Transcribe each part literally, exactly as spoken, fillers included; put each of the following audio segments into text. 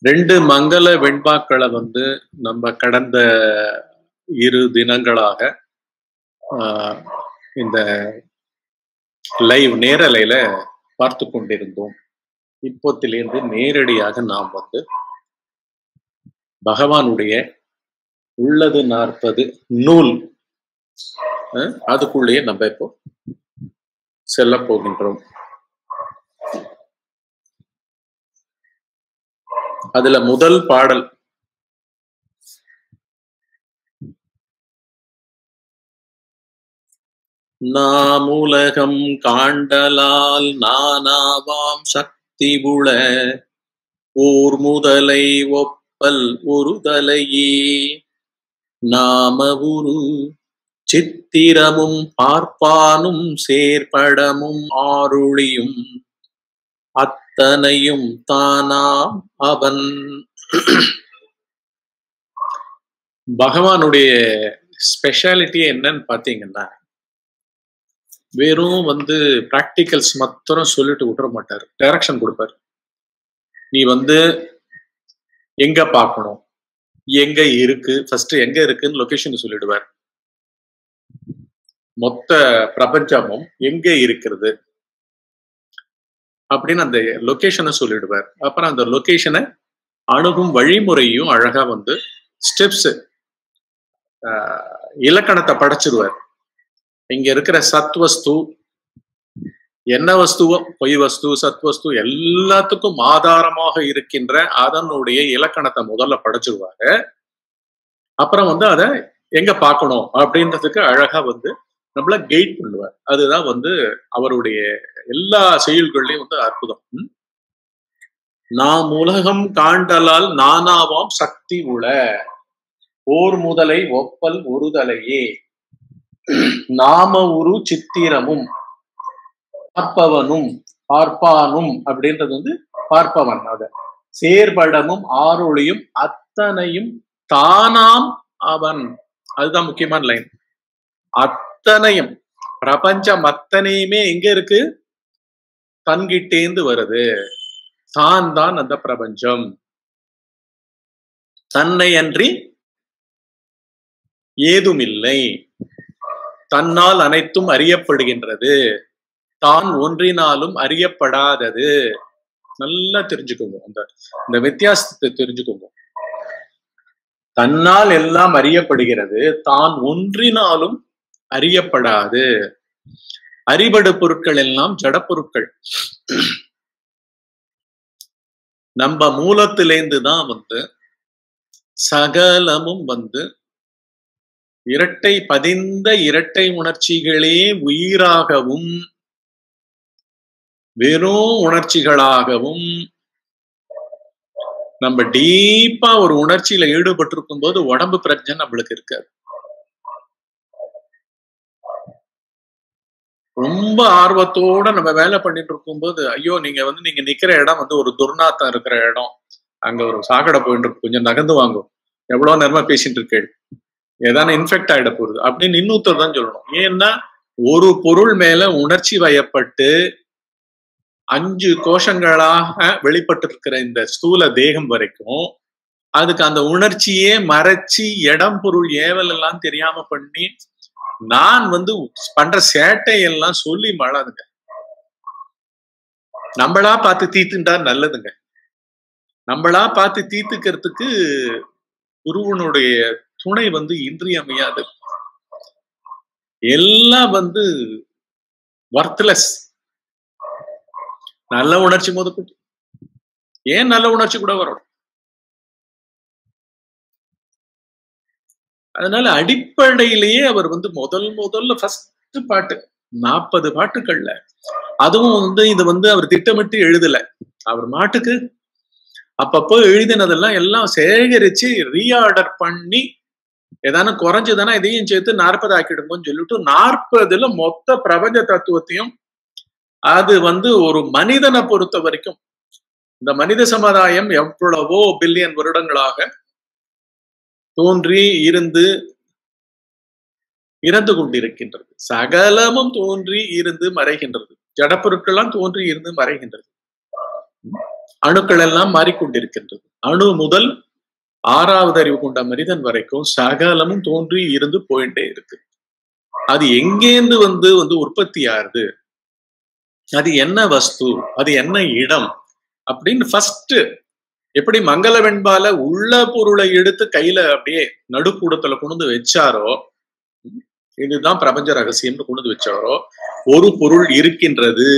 ரெண்டு மங்கள வெண்பாக்களை வந்து நம்ம கடந்த இரு தினங்களாக ஆஹ், இந்த லைவ் நேரலையில பார்த்து கொண்டிருந்தோம். இப்போத்திலிருந்து நேரடியாக நாம் வந்து பகவானுடைய உள்ளது நாற்பது நூல் அஹ், அதுக்குள்ளேயே நம்ம இப்போ செல்ல போகின்றோம். அதுல முதல் பாடல் நாமுலகம் காண்டலால் நானாவாம் சக்தி உள ஓர் முதலை ஒப்பல் ஒரு தலையே நாம உரு சித்திரமும் பார்ப்பானும் சேர்படமும் ஆருளியும் அத்தனையும் தானாம் அவன். பகவானுடைய ஸ்பெஷாலிட்டி என்னன்னு பாத்தீங்கன்னா, வெறும் வந்து பிராக்டிகல்ஸ் மாத்திரம் சொல்லிட்டு விட்டுற மாட்டாரு, டைரக்ஷன் கொடுப்பாரு. நீ வந்து எங்க பார்க்கணும், எங்க இருக்கு, ஃபர்ஸ்ட் எங்க இருக்குன்னு லொகேஷன் சொல்லிடுவார். மொத்த பிரபஞ்சமும் எங்க இருக்கிறது அப்படின்னு அந்த லொகேஷனை சொல்லிடுவார். அப்புறம் அந்த லொகேஷனை அணுகும் வழிமுறையும் அழகா வந்து ஸ்டெப்ஸ் இலக்கணத்தை படைச்சிடுவார். இங்க இருக்கிற சத் வஸ்து என்ன வஸ்துவோ, பொய் வஸ்து சத் வஸ்து எல்லாத்துக்கும் ஆதாரமாக இருக்கின்ற அதனுடைய இலக்கணத்தை முதல்ல படைச்சிடுவாங்க. அப்புறம் வந்து அதை எங்க பார்க்கணும் அப்படின்றதுக்கு அழகா வந்து நம்மள கைட் பண்ணுவார். அதுதான் வந்து அவருடைய எல்லா செயல்கள்லயும் வந்து அற்புதம். நாம் உலகம் காண்டலால் நானாவாம் சக்தி உள ஓர் முதலை ஒப்பல் ஒரு தலையே நாம உரு சித்திரமும் பார்ப்பவனும் பார்ப்பானும் அப்படின்றது வந்து பார்ப்பவன், அத சேர்படமும் ஆரொளியும் அத்தனையும் தானாம் அவன். அதுதான் முக்கியமான லைன். அத்தனையும் பிரபஞ்சம் அத்தனையுமே எங்க இருக்கு, தன்கிட்டேந்து வருது. தான் தான் அந்த பிரபஞ்சம். தன்னை அன்றி ஏதுமில்லை. தன்னால் அனைத்தும் அறியப்படுகின்றது, தான் ஒன்றினாலும் அறியப்படாதது. நல்லா தெரிஞ்சுக்கோங்க, அந்த இந்த வித்தியாசத்தை தெரிஞ்சுக்கோங்க. தன்னால் எல்லாம் அறியப்படுகிறது, தான் ஒன்றினாலும் அறியப்படாது. அறிபடு பொருட்கள் எல்லாம் ஜட பொருட்கள். நம்ம மூலத்திலேந்து தான் வந்து சகலமும் வந்து இரட்டை பதிந்த இரட்டை உணர்ச்சிகளே உயிராகவும் வெறும் உணர்ச்சிகளாகவும் நம்ம டீப்பா ஒரு உணர்ச்சியில ஈடுபட்டு இருக்கும் போது உடம்பு பிரச்சனை நம்மளுக்கு இருக்காது. ரொம்ப ஆர்வத்தோட நம்ம வேலை பண்ணிட்டு இருக்கும் போது, ஐயோ நீங்க வந்து நீங்க நிக்கிற இடம் வந்து ஒரு துர்நாத்தம் இருக்கிற இடம், அங்க ஒரு சாக்கடை போயிட்டு இருக்கு, கொஞ்சம் நகர்ந்து வாங்கும், எவ்வளவு நேரமா பேசிட்டு இருக்கேள், ஏதான இன்ஃபெக்ட் ஆயிட போகுது அப்படின்னு இன்னொருத்தர் தான் சொல்லணும். ஏன்னா ஒரு பொருள் மேல உணர்ச்சி வயப்பட்டு அஞ்சு கோஷங்களாக வெளிப்பட்டு இருக்கிற இந்த ஸ்தூல தேகம் வரைக்கும் அதுக்கு அந்த உணர்ச்சியே மறைச்சி இடம் பொருள் ஏவல் எல்லாம் தெரியாம பண்ணி நான் வந்து பண்ற சேட்டை எல்லாம் சொல்லி மாளாதுங்க. நம்மளா பார்த்து தீத்துண்டா நல்லதுங்க. நம்மளா பார்த்து தீத்துக்கிறதுக்கு குருவனுடைய துணை வந்து இன்றியமையாது. எல்லாம் வந்து வர்த்லெஸ். நல்ல உணர்ச்சி முதற்கொண்டு ஏன் நல்ல உணர்ச்சி கூட வரணும். அதனால அடிப்படையிலேயே அவர் வந்து முதல் முதல்ல ஃபர்ஸ்ட் பாட்டு நாற்பது பாட்டுகள்ல, அதுவும் வந்து இது வந்து அவர் திட்டமிட்டு எழுதல. அவர் மாட்டுக்கு அப்பப்போ எழுதினதெல்லாம் எல்லாம் சேகரிச்சு ரீஆர்டர் பண்ணி ஏதான குறைஞ்சதானா இதையும் சேர்த்து நாற்பது ஆக்கிடுங்கன்னு சொல்லிட்டு நாற்பதுல மொத்த பிரபஞ்ச தத்துவத்தையும், அது வந்து ஒரு மனிதனை பொறுத்த வரைக்கும் இந்த மனித சமுதாயம் எவ்வளவோ பில்லியன் வருடங்களாக தோன்றி இருந்து இறந்து கொண்டிருக்கின்றது. சகலமும் தோன்றி இருந்து மறைகின்றது. ஜடப்பொருட்கள்லாம் தோன்றி இருந்து மறைகின்றது. அணுக்கள் எல்லாம் மாறிக்கொண்டிருக்கின்றது. அணு முதல் ஆறாவது அறிவு கொண்ட மனிதன் வரைக்கும் சகலமும் தோன்றி இருந்து போயிட்டே இருக்கு. அது எங்கேந்து வந்து வந்து உற்பத்தி ஆகுது, அது என்ன வஸ்து, அது என்ன இடம் அப்படின்னு ஃபர்ஸ்ட் எப்படி மங்கள வெண்பால உள்ள பொருளை எடுத்து கையில அப்படியே நடுக்கூடத்துல கொண்டு வச்சாரோ, இதுதான் பிரபஞ்ச ரகசியம்னு கொண்டு வச்சாரோ, ஒரு பொருள் இருக்கின்றது.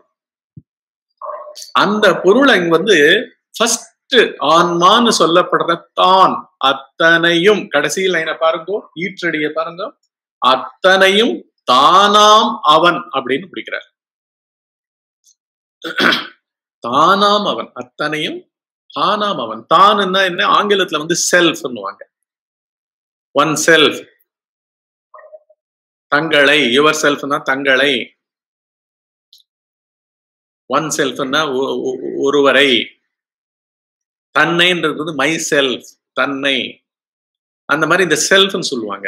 அந்த பொருள் அங்க வந்து ஃபர்ஸ்ட் ஆன்மான்னு சொல்லப்படுற தான் அத்தனையும், கடைசி லைனை பாருங்க, ஈற்றடிய பாருங்க, அத்தனையும் தானாம் அவன் அப்படின்னு பிடிக்கிறார். தானாம் அவன், அத்தனையும் தானாம் அவன். தானுன்னா என்ன, ஆங்கிலத்துல வந்து செல்ஃப்னுவாங்க. ஒன் செல்ஃப், தங்களை, யுவர் செல்ஃப்னா தங்களை, ஒன் செல்ஃப்னா ஒருவரை, தன்னைன்றது மை செல்ஃப், தன்னை, அந்த மாதிரி இந்த செல்ஃப்னு சொல்லுவாங்க.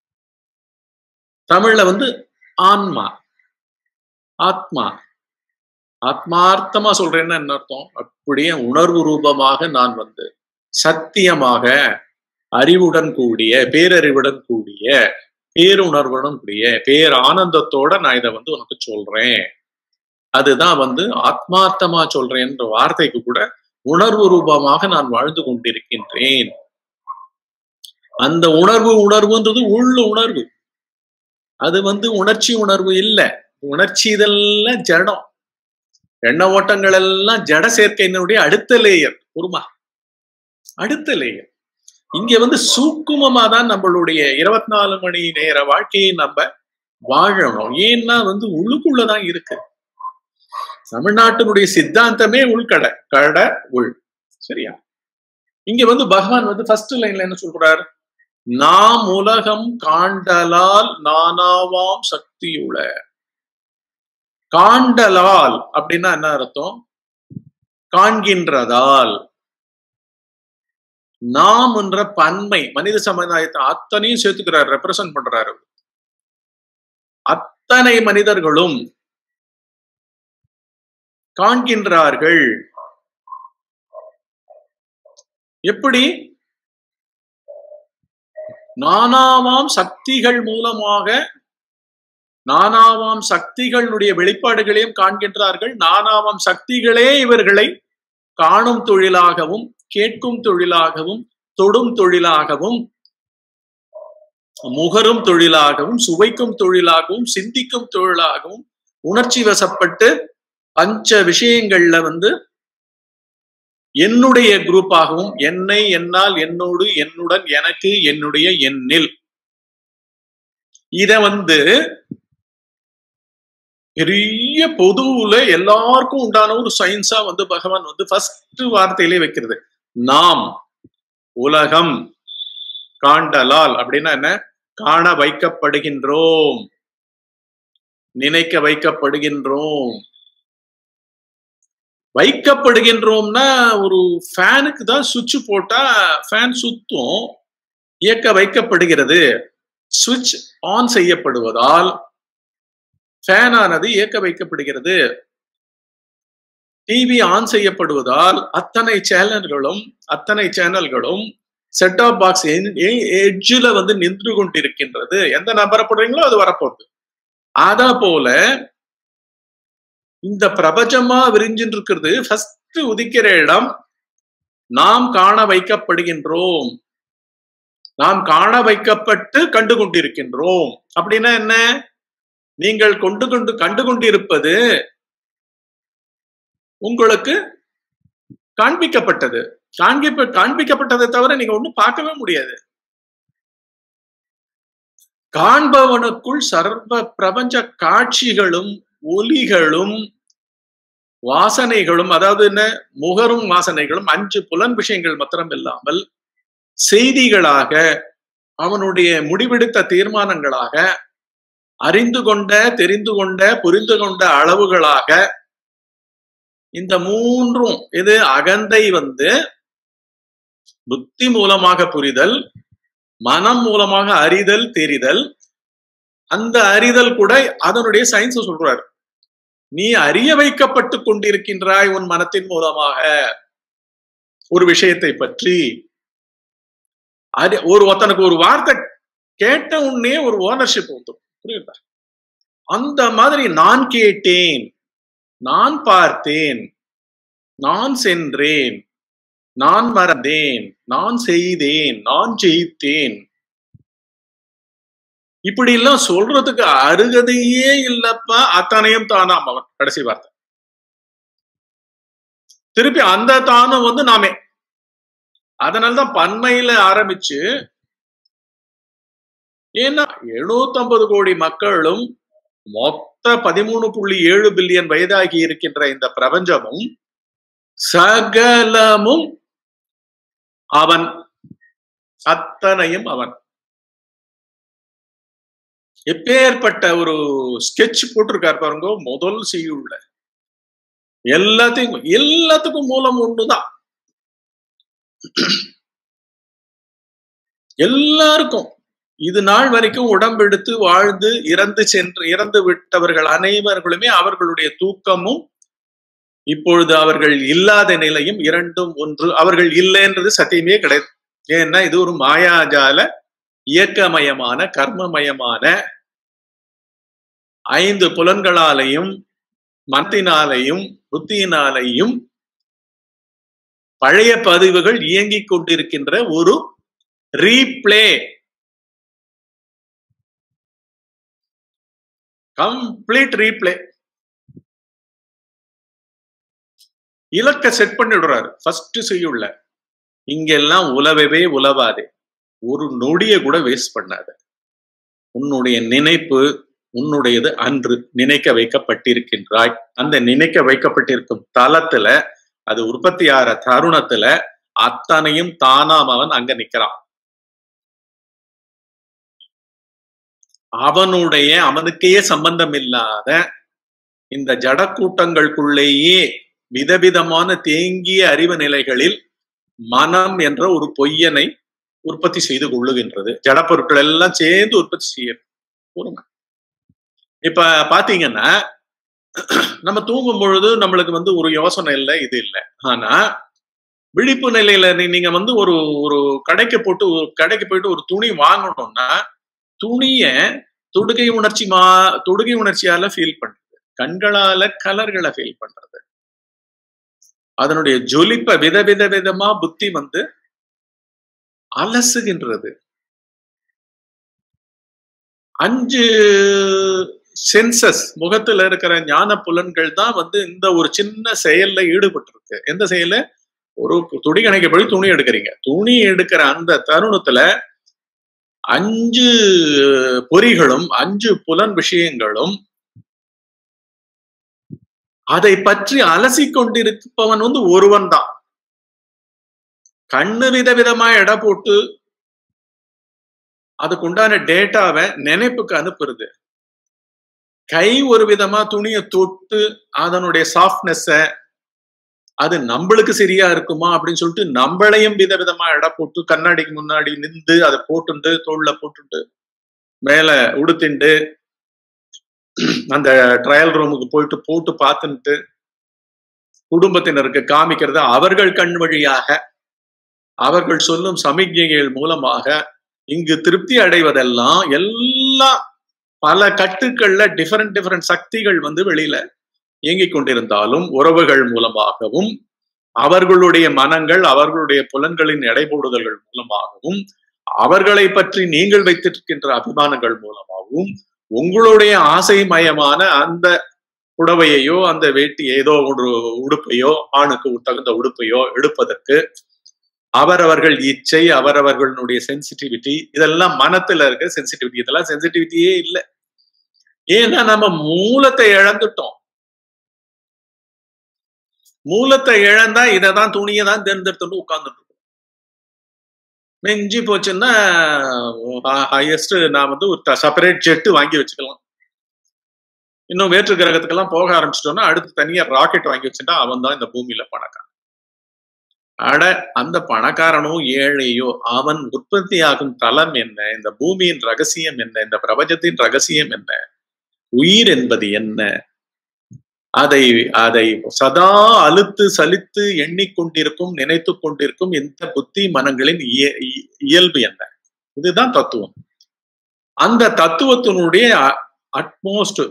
தமிழ்ல வந்து ஆன்மா, ஆத்மா. ஆத்மார்த்தமா சொல்றேன்னா என்ன அர்த்தம், அப்படியே உணர்வு ரூபமாக நான் வந்து சத்தியமாக அறிவுடன் கூடிய, பேரறிவுடன் கூடிய, பேருணர்வுடன் கூடிய, பேர் ஆனந்தத்தோட நான் இதை வந்து உனக்கு சொல்றேன். அதுதான் வந்து ஆத்மார்த்தமா சொல்றேன்ற வார்த்தைக்கு கூட உணர்வு ரூபமாக நான் வாழ்ந்து கொண்டிருக்கின்றேன். அந்த உணர்வு உணர்வுன்றது உள்ள உணர்வு, அது வந்து உணர்ச்சி உணர்வு இல்லை. உணர்ச்சி இதெல்லாம் ஜடம், எண்ண ஓட்டங்கள் எல்லாம் ஜட சேர்க்கையினுடைய அடுத்த லேயர், பொறுமா அடுத்த லேயர். இங்க வந்து சூக்குமமா தான் நம்மளுடைய இருபத்தி நாலு மணி நேர வாழ்க்கையை நம்ம வாழணும். ஏன்னா வந்து உள்ளுக்குள்ளதான் இருக்கு. தமிழ்நாட்டினுடைய சித்தாந்தமே உள்கடை, கடை உள், சரியா? இங்க வந்து பகவான் வந்து ஃபர்ஸ்ட் லைன்ல என்ன சொல்றார், நாம் உலகம் காண்டலால் நானாவாம் சக்தியுள. காண்டலால் அப்படின்னா என்ன அர்த்தம், காண்கின்றதால். நாம் என்ற பன்மை மனித சமுதாயத்தை அத்தனையும் சேர்த்துக்கிறார், ரெப்ரசன்ட் பண்றாரு. அத்தனை மனிதர்களும் காண்கின்றார்கள். எப்படி? நானாவாம் சக்திகள் மூலமாக, நானாவாம் சக்திகளுடைய வெளிப்பாடுகளையும் காண்கின்றார்கள். நானாவாம் சக்திகளே இவர்களை காணும் தொழிலாகவும், கேட்கும் தொழிலாகவும், தொடும் தொழிலாகவும், முகரும் தொழிலாகவும், சுவைக்கும் தொழிலாகவும், சிந்திக்கும் தொழிலாகவும், உணர்ச்சி வசப்பட்டு பஞ்ச விஷயங்கள்ல வந்து என்னுடைய குரூப்பாகவும், என்னை, என்னால், என்னோடு, என்னுடன், எனக்கு, என்னுடைய, என்னில், இத வந்து பெரிய பொதுவுல எல்லாருக்கும் உண்டான ஒரு சயின்ஸா வந்து பகவான் வந்து ஃபர்ஸ்ட் வார்த்தையிலே வைக்கிறது. நாம் உலகம் காண்டலால் அப்படின்னா என்ன, காண வைக்கப்படுகின்றோம், நினைக்க வைக்கப்படுகின்றோம். வைக்கப்படுகின்றோம்னா ஒரு ஃபேனுக்கு தான் சுவிட்ச் போட்டா ஃபேன் சுத்தும், இயக்க வைக்கப்படுகிறது. சுவிட்ச் ஆன் செய்யப்படுவதால் ஃபேன் ஆனது இயக்க வைக்கப்படுகிறது. டிவி ஆன் செய்யப்படுவதால் அத்தனை சேனல்களும் அத்தனை சேனல்களும் செட் ஆப் பாக்ஸ் எட்ஜில் வந்து நின்று கொண்டிருக்கின்றது. எந்த நம்பரை போடுறீங்களோ அது வரப்போகுது. அத போல இந்த பிரபஞ்சமா விரிஞ்சின்னு இருக்கிறது. ஃபர்ஸ்ட் உதிக்கிற இடம் நாம் காண வைக்கப்படுகின்றோம், நாம் காண வைக்கப்பட்டு கண்டு கொண்டிருக்கின்றோம். அப்படின்னா என்ன, நீங்கள் கொண்டு கொண்டு கண்டு கொண்டிருப்பது உங்களுக்கு காண்பிக்கப்பட்டது. காண்பிப்ப காண்பிக்கப்பட்டதை தவிர நீங்க ஒண்ணும் பார்க்கவே முடியாது. காண்பவனுக்குள் சர்வ பிரபஞ்ச காட்சிகளும், ஒலிகளும், வாசனைகளும், அதாவது என்ன, முகரும் வாசனைகளும், அஞ்சு புலன் விஷயங்கள் மாத்திரம் இல்லாமல் செய்திகளாக, அவனுடைய முடிவெடுத்த தீர்மானங்களாக, அறிந்து கொண்ட, தெரிந்து கொண்ட, புரிந்து கொண்ட அளவுகளாக, இந்த மூன்றும், இது அகந்தை வந்து புத்தி மூலமாக புரிதல், மனம் மூலமாக அறிதல், தெரிதல். அந்த அறிதல் கூட அதனுடைய சயின்ஸ் சொல்றாரு. நீ அறிய வைக்கப்பட்டு கொண்டிருக்கின்றாய் உன் மனத்தின் மூலமாக ஒரு விஷயத்தை பற்றி. அது ஒரு ஒருத்தனுக்கு ஒரு வார்த்தை கேட்ட உடனே ஒரு ஓனர்ஷிப் வந்துடும், புரியுதா? அந்த மாதிரி நான் கேட்டேன், நான் பார்த்தேன், நான் சென்றேன், நான் மறந்தேன், நான் செய்தேன், நான் ஜெயித்தேன், இப்படி எல்லாம் சொல்றதுக்கு அருகதையே இல்லப்பா. அத்தனையும் தானாம் அவன். கடைசி வார்த்தை திருப்பி அந்த தானும் வந்து நாமே. அதனால்தான் பன்மையில ஆரம்பிச்சு, ஏன்னா எழுநூத்தி ஐம்பது கோடி மக்களும் மொத்த பதிமூணு புள்ளி ஏழு பில்லியன் வயதாகி இருக்கின்ற இந்த பிரபஞ்சமும் சகலமும் அவன், அத்தனையும் அவன். எப்பேற்பட்ட ஒரு ஸ்கெட்ச் போட்டிருக்காரு பாருங்க முதல் செய்யுள்ள. எல்லாத்தையும் எல்லாத்துக்கும் மூலம் ஒண்ணுதான். எல்லாருக்கும் இது நாள் வரைக்கும் உடம்பெடுத்து வாழ்ந்து இறந்து சென்று இறந்து விட்டவர்கள் அனைவர்களுமே அவர்களுடைய தூக்கமும் இப்பொழுது அவர்கள் இல்லாத நிலையும் இரண்டும் ஒன்று. அவர்கள் இல்லைன்றது சத்தியமே கிடையாது. ஏன்னா இது ஒரு மாயாஜால இயக்கமயமான கர்மமயமான ஐந்து புலன்களாலையும் மனத்தினாலையும் புத்தியினாலையும் பழைய பதிவுகள் இயங்கிக் கொண்டிருக்கின்ற ஒரு ரீப்ளே, கம்ப்ளீட் ரீப்ளே. இலக்க செட் பண்ணிடுறாரு ஃபர்ஸ்ட் செய்யுள்ள. இங்கெல்லாம் உலவவே உலவாதே, ஒரு நொடிய கூட வேஸ்ட் பண்ணாத. உன்னுடைய நினைப்பு உன்னுடையது அன்று நினைக்க வைக்கப்பட்டிருக்கின்றாய். அந்த நினைக்க வைக்கப்பட்டிருக்கும் தளத்துல அது உற்பத்தி ஆற தருணத்துல அத்தனையும் தானாம் அவன் அங்க நிக்கிறான். அவனுடைய அவனுக்கே சம்பந்தம் இல்லாத இந்த ஜட கூட்டங்களுக்குள்ளேயே விதவிதமான தேங்கிய அறிவு நிலைகளில் மனம் என்ற ஒரு பொய்யனை உற்பத்தி செய்து கொள்ளுகின்றது. ஜட பொருட்கள் எல்லாம் சேர்ந்து உற்பத்தி செய்ய. இப்ப பாத்தீங்கன்னா நம்ம தூங்கும் பொழுது நம்மளுக்கு வந்து ஒரு யோசனை இல்லை, இது இல்லை. ஆனா விழிப்பு நிலையில நீங்க வந்து ஒரு ஒரு கடைக்கு போட்டு கடைக்கு போயிட்டு ஒரு துணி வாங்கணும்னா துணிய தொடுகை உணர்ச்சி மா தொடுகை உணர்ச்சியால ஃபீல் பண்றது, கண்களால கலர்களை ஃபீல் பண்றது, அதனுடைய ஜொலிப்ப விதவித விதமா புத்தி வந்து அலசுகின்றது. அஞ்சு சென்சஸ் முகத்துல இருக்கிற ஞான புலன்கள் தான் வந்து இந்த ஒரு சின்ன செயல்ல ஈடுபட்டு இருக்கு. எந்த செயல? ஒரு துணி கணக்கு போய் துணி எடுக்கிறீங்க. துணி எடுக்கிற அந்த தருணத்துல அஞ்சு பொறிகளும் அஞ்சு புலன் விஷயங்களும் அதை பற்றி அலசி கொண்டிருப்பவன் வந்து ஒருவன் தான். கண்ணு விதவிதமா எடை போட்டு அதுக்குண்டான டேட்டாவை நினைப்புக்கு அனுப்புறது. கை ஒரு விதமா துணியை தொட்டு அதனுடைய சாஃப்ட்னஸ அது நம்மளுக்கு சரியா இருக்குமா அப்படின்னு சொல்லிட்டு நம்மளையும் விதவிதமா எடை போட்டு கண்ணாடிக்கு முன்னாடி நின்று அதை போட்டுண்டு தோல்ல போட்டுட்டு மேல உடுத்திண்டு அந்த ட்ரையல் ரூமுக்கு போயிட்டு போட்டு பார்த்துட்டு குடும்பத்தினருக்கு காமிக்கிறது. அவர்கள் கண் வழியாக அவர்கள் சொல்லும் சமிக்ஞைகள் மூலமாக இங்கு திருப்தி அடைவதெல்லாம் எல்லாம் பல கட்டுக்கள்ல டிஃபரெண்ட் டிஃபரெண்ட் சக்திகள் வந்து வெளியில இயங்கிக் கொண்டிருந்தாலும் உறவுகள் மூலமாகவும் அவர்களுடைய மனங்கள் அவர்களுடைய புலன்களின் எடைபோடுதல்கள் மூலமாகவும் அவர்களை பற்றி நீங்கள் வைத்திருக்கின்ற அபிமானங்கள் மூலமாகவும் உங்களுடைய ஆசைமயமான அந்த புடவையையோ அந்த வேட்டி ஏதோ ஒரு உடுப்பையோ ஆணுக்கு தகுந்த உடுப்பையோ எடுப்பதற்கு அவரவர்கள் இச்சை அவரவர்களுடைய சென்சிட்டிவிட்டி இதெல்லாம் மனத்துல இருக்க சென்சிட்டிவிட்டி. இதெல்லாம் சென்சிட்டிவிட்டியே இல்லை. ஏன்னா நம்ம மூலத்தை இழந்துட்டோம். மூலத்தை இழந்தா இதைதான் துணியை தான் தேர்ந்தெடுத்து உட்கார்ந்துட்டு இருக்கோம். மெஞ்சி போச்சுன்னா ஹையஸ்ட் நான் வந்து ஒரு செப்பரேட் ஜெட்டு வாங்கி வச்சுக்கலாம். இன்னும் வேற்று கிரகத்துக்கெல்லாம் போக ஆரம்பிச்சிட்டோம்னா அடுத்து தனியா ராக்கெட் வாங்கி வச்சுட்டா அவன் தான் இந்த பூமியில பணக்காரன். அட அந்த பணக்காரனோ ஏழையோ அவன் உற்பத்தி ஆகும் தளம் என்ன, இந்த பூமியின் ரகசியம் என்ன, இந்த பிரபஞ்சத்தின் ரகசியம் என்ன, உயிர் என்பது என்ன, அதை அதை சதா அழுத்து சலித்து எண்ணிக்கொண்டிருக்கும் நினைத்து கொண்டிருக்கும் இந்த புத்தி மனங்களின் இயல்பு என்ன? இதுதான் தத்துவம். அந்த தத்துவத்தினுடைய அட்மோஸ்ட்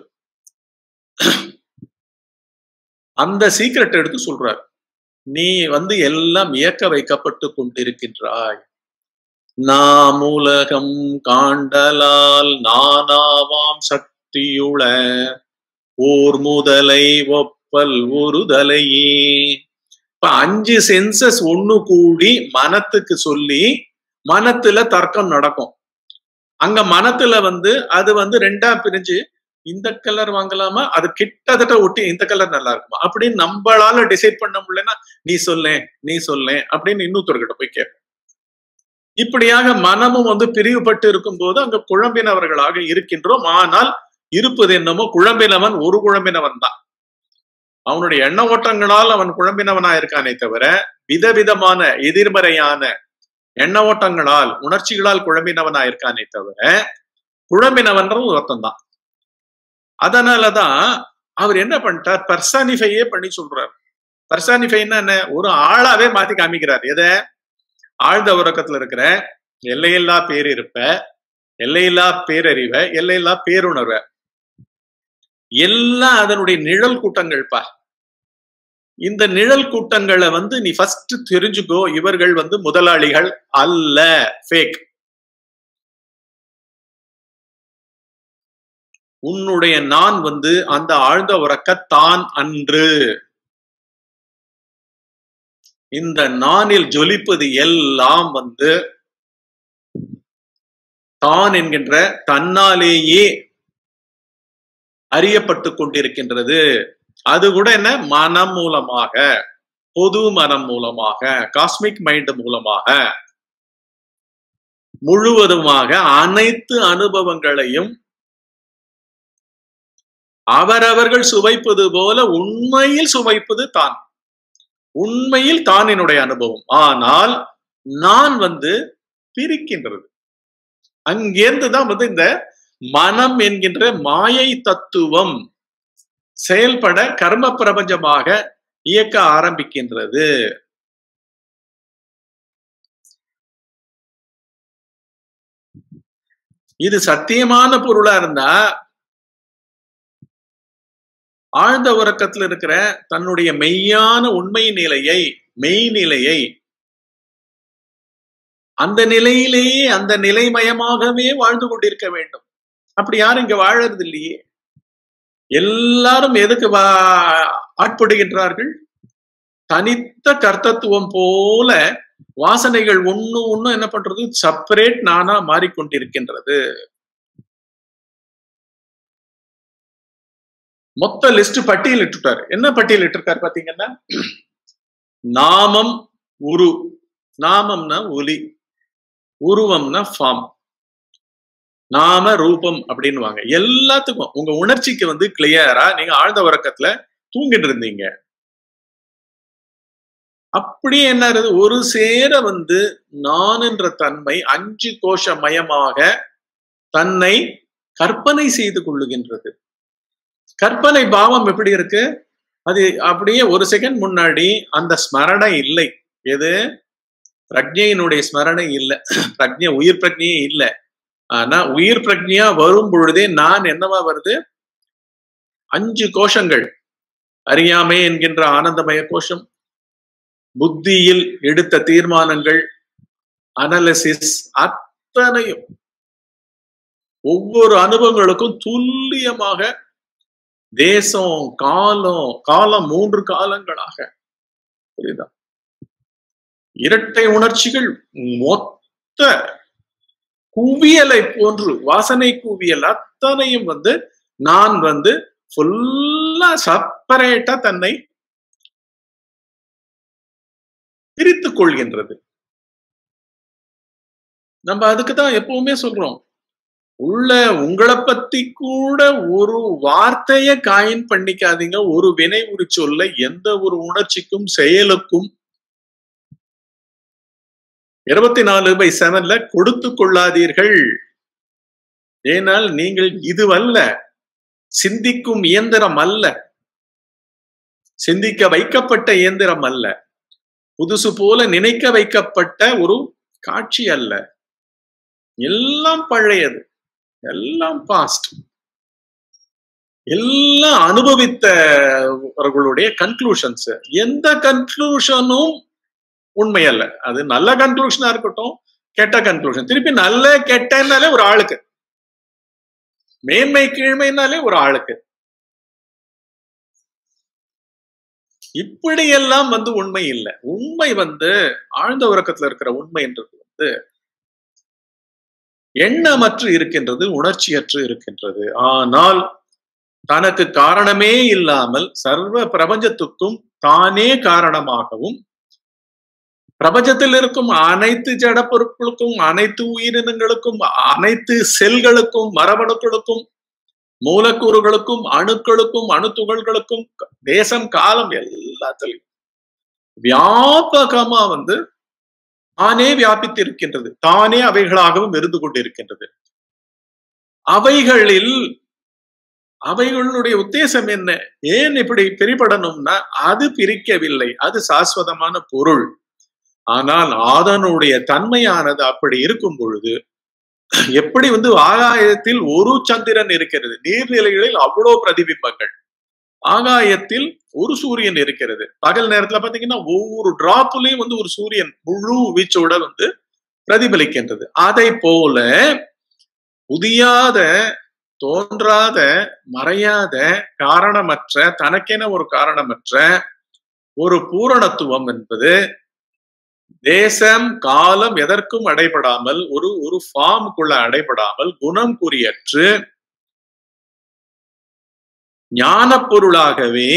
அந்த சீக்ரெட் எடுத்து சொல்றார். நீ வந்து எல்லாம் இயக்க வைக்கப்பட்டு கொண்டிருக்கின்றாய். நாமூலகம் காண்டலால் நானாவாம் சக்தியுள ஓர் முதலை ஒப்பல் ஒரு தலையே. இப்ப அஞ்சு சென்சஸ் ஒண்ணு கூடி மனத்துக்கு சொல்லி மனத்துல தர்க்கம் நடக்கும். அங்க மனத்துல வந்து அது வந்து ரெண்டா பிரிஞ்சு இந்த கலர் வாங்கலாமா, அது கிட்டத்தட்ட ஒட்டி இந்த கலர் நல்லா இருக்குமா அப்படின்னு நம்மளால டிசைட் பண்ண முடியலன்னா நீ சொல்ல நீ சொல்ல அப்படின்னு இன்னொருத்தர்கிட்ட போய் கேட்கும். இப்படியாக மனமும் வந்து பிரிவுபட்டு இருக்கும் போது அங்க குழம்பினவர்களாக இருக்கின்றோம். ஆனால் இருப்பது என்னமோ குழம்பினவன் ஒரு குழம்பினவன் தான். அவனுடைய எண்ண ஓட்டங்களால் அவன் குழம்பினவனா இருக்கானே தவிர விதவிதமான எதிர்மறையான எண்ண ஓட்டங்களால் உணர்ச்சிகளால் குழம்பினவனா இருக்கானே தவிர குழம்பினவன்றது ஒருத்தன் தான். அதனாலதான் அவர் என்ன பண்ணிட்டார், பர்சானிஃபையே பண்ணி சொல்றாரு. பர்சானிஃபைன்னா என்ன, ஒரு ஆளாவே மாத்தி காமிக்கிறார். எதை? ஆழ்ந்த உறக்கத்துல இருக்கிற எல்லையில்லா பேரிருப்ப, எல்லையில்லா பேரறிவ, எல்லையில்லா பேருணர்வ, எல்லாம் அதனுடைய நிழல் கூட்டங்கள் பா. இந்த நிழல் கூட்டங்களை வந்து நீ ஃபர்ஸ்ட் தெரிஞ்சுக்கோ. இவர்கள் வந்து முதலாளிகள் அல்ல, ஃபேக். உன்னுடைய நான் வந்து அந்த ஆழ்ந்த உறக்கத்தான் அன்று. இந்த நானில் ஜொலிப்பது எல்லாம் வந்து தான் என்கின்ற தன்னாலேயே அறியப்பட்டு கொண்டிருக்கின்றது. அது கூட என்ன, மனம் மூலமாக, பொது மனம் மூலமாக, காஸ்மிக் மைண்ட் மூலமாக முழுவதுமாக அனைத்து அனுபவங்களையும் அவரவர்கள் சுவைப்பது போல உண்மையில் சுவைப்பது தான். உண்மையில் தான் என்னுடைய அனுபவம். ஆனால் நான் வந்து பிரிக்கின்றது. அங்கிருந்துதான் வந்து இந்த மனம் என்கின்ற மாயை தத்துவம் செயல்பட கர்ம பிரபஞ்சமாக இயக்க ஆரம்பிக்கின்றது. இது சத்தியமான பொருளா இருந்தா ஆழ்ந்த உறக்கத்தில் இருக்கிற தன்னுடைய மெய்யான உண்மை நிலையை, மெய்நிலையை, அந்த நிலையிலேயே அந்த நிலைமயமாகவே வாழ்ந்து கொண்டிருக்க வேண்டும். அப்படி யாரும் இங்க வாழறது இல்லையே. எல்லாரும் எதுக்கு வா ஆட்படுகின்றார்கள்? தனித்த கர்த்தத்துவம் போல வாசனைகள் ஒண்ணு ஒண்ணு என்ன பண்றது, செப்பரேட் நானா மாறிக்கொண்டிருக்கின்றது. மொத்த லிஸ்ட் பட்டியல் இட்டுட்டாரு. என்ன பட்டியல் இட்டிருக்காரு பாத்தீங்கன்னா, நாமம் உரு, நாமம்னா ஒலி, உருவம்னா ஃபார்ம், நாம ரூபம் அப்படின்னுவாங்க. எல்லாத்துக்கும் உங்க உணர்ச்சிக்கு வந்து கிளியரா நீங்க ஆழ்ந்த உறக்கத்துல தூங்கிட்டு இருந்தீங்க. அப்படி என்ன ஒரு சேர வந்து நான் என்ற தன்மை அஞ்சு கோஷ மயமாக தன்னை கற்பனை செய்து கொள்ளுகின்றது. கற்பனை பாவம் எப்படி இருக்கு, அது அப்படியே ஒரு செகண்ட் முன்னாடி அந்த ஸ்மரணை இல்லை. எது? பிரக்ஞையினுடைய ஸ்மரணை இல்லை, பிரக்ஞை உயிர் பிரக்ஞையே இல்லை. ஆனா உயிர் பிரக்ஞையா வரும் பொழுதே நான் என்னவா வருது, அஞ்சு கோஷங்கள், அறியாமை என்கின்ற ஆனந்தமய கோஷம், புத்தியில் எடுத்த தீர்மானங்கள், அனாலிசிஸ், அத்தனையும் ஒவ்வொரு அனுபவங்களுக்கும் துல்லியமாக தேசம் காலம் காலம் மூன்று காலங்களாக, புரியுதா, இரட்டை உணர்ச்சிகள் மொத்த குவியலை போன்று வாசனை குவியல் அத்தனையும் வந்து நான் வந்து ஃபுல்லா செப்பரேட்டா தன்னை பிரித்துக் கொள்கின்றது. நம்ம அதுக்குதான் எப்பவுமே சொல்றோம், உள்ள உங்களை பத்தி கூட ஒரு வார்த்தைய காயின் பண்ணிக்காதீங்க. ஒரு வினை உரி சொல்ல எந்த ஒரு உணர்ச்சிக்கும் செயலுக்கும் இருபத்தி நாலு பை செவன்ல கொடுத்து கொள்ளாதீர்கள். ஏனால் நீங்கள் இதுவல்ல, சிந்திக்கும் இயந்திரம் அல்ல. சிந்திக்க வைக்கப்பட்ட இயந்திரம் அல்ல, புதுசு போல நினைக்க வைக்கப்பட்ட ஒரு காட்சி அல்ல. எல்லாம் பழையது, எல்லாம் பாஸ்ட், எல்லாம் அனுபவித்தவர்களுடைய கன்க்ளூஷன்ஸ். எந்த கன்க்ளூஷனும் உண்மை அல்ல. அது நல்ல கன்க்ளூஷனா இருக்கட்டும், கெட்ட கன்க்ளூஷன். திருப்பி நல்ல கெட்டனாலே ஒரு ஆளுக்கு, மேன்மை கீழ்மைனாலே ஒரு ஆளுக்கு. இப்படியெல்லாம் வந்து உண்மை இல்லை. உண்மை வந்து ஆழ்ந்த உறக்கத்துல இருக்கிற உண்மை என்றது வந்து எண்ணமற்று இருக்கின்றது, உணர்ச்சியற்று இருக்கின்றது. ஆனால் தனக்கு காரணமே இல்லாமல் சர்வ பிரபஞ்சத்துக்கும் தானே காரணமாகவும், பிரபஞ்சத்தில் இருக்கும் அனைத்து ஜட பொருட்களுக்கும், அனைத்து உயிரினங்களுக்கும், அனைத்து செல்களுக்கும், மரபணுக்களுக்கும், மூலக்கூறுகளுக்கும், அணுக்களுக்கும், அணுத்துகள்களுக்கும், தேசம் காலம் எல்லாத்திலையும் வியாபகமா வந்து தானே வியாபித்து இருக்கின்றது. தானே அவைகளாகவும் இருந்து கொண்டிருக்கின்றது. அவைகளில் அவைகளுடைய உத்தேசம் என்ன? ஏன் இப்படி பிரிபடணும்னா, அது பிரிக்கவில்லை, அது சாஸ்வதமான பொருள். ஆனால் அதனுடைய தன்மையானது அப்படி இருக்கும் பொழுது, எப்படி வந்து ஆகாயத்தில் ஒரு சந்திரன் இருக்கிறது, நீர்நிலைகளில் அவ்வளவு பிரதிபிம்பங்கள், ஆகாயத்தில் ஒரு சூரியன் இருக்கிறது. பகல் நேரத்துல பாத்தீங்கன்னா ஒவ்வொரு டிராப்லயும் வந்து ஒரு சூரியன் முழு வீச்சோட வந்து பிரதிபலிக்கின்றது. அதை போல புதியாத, தோன்றாத, மறையாத, காரணமற்ற, தனக்கென ஒரு காரணமற்ற ஒரு பூரணத்துவம் என்பது தேசம் காலம் எதற்கும் அடைபடாமல், ஒரு ஒரு ஃபார்முக்குள்ள அடைபடாமல், குணம் குறியற்று ஞான பொருளாகவே,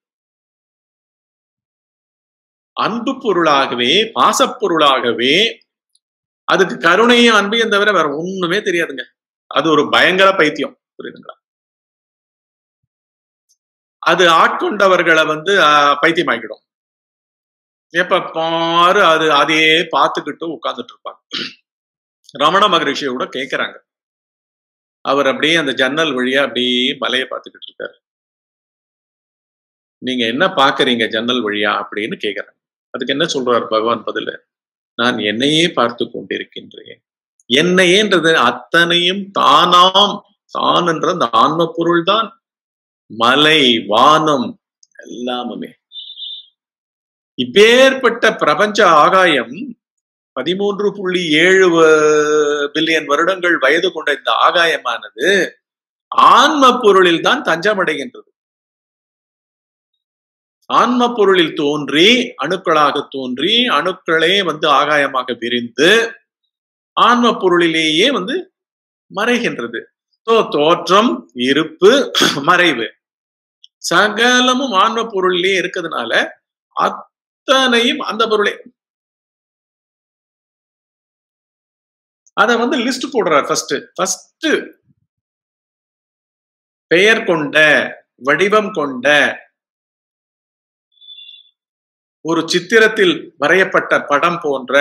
அன்பு பொருளாகவே, பாசப்பொருளாகவே, அதுக்கு கருணையும் அன்பையும் தவிர வேற ஒண்ணுமே தெரியாதுங்க. அது ஒரு பயங்கர பைத்தியம், புரியுதுங்களா? அது ஆட்கொண்டவர்களை வந்து பைத்தியம் ஆகிடும். எப்ப பாரு அது அதையே பார்த்துக்கிட்டு உட்கார்ந்துட்டு இருப்பாங்க. ரமண மகரிஷியை கூட கேட்கிறாங்க. அவர் அப்படியே அந்த ஜன்னல் வழியா அப்படியே மலையை பார்த்துக்கிட்டு இருக்காரு. நீங்க என்ன பாக்குறீங்க ஜன்னல் வழியா அப்படின்னு கேட்கிறாங்க. அதுக்கு என்ன சொல்றாரு பகவான் பதில? நான் என்னையே பார்த்து கொண்டிருக்கின்றேன். என்னையேன்றது அத்தனையும் தானாம், தான் என்ற அந்த ஆன்ம பொருள் தான். மலை, வானம் எல்லாமே இப்பேற்பட்ட பிரபஞ்ச ஆகாயம், பதிமூன்று புள்ளி ஏழு பில்லியன் வருடங்கள் வயது கொண்ட இந்த ஆகாயமானது ஆன்ம பொருளில் தான் தஞ்சமடைகின்றது. ஆன்ம பொருளில் தோன்றி, அணுக்களாக தோன்றி, அணுக்களே வந்து ஆகாயமாக விரிந்து ஆன்ம பொருளிலேயே வந்து மறைகின்றது. தோற்றம், இருப்பு, மறைவு சகலமும் ஆன்ம பொருளிலே இருக்கிறதுனால அத்தனையும் அந்த பொருளே. அத வந்து லிஸ்ட் போடுறார். ஃபர்ஸ்ட் ஃபர்ஸ்ட் பெயர் கொண்ட, வடிவம் கொண்ட, ஒரு சித்திரத்தில் வரையப்பட்ட படம் போன்ற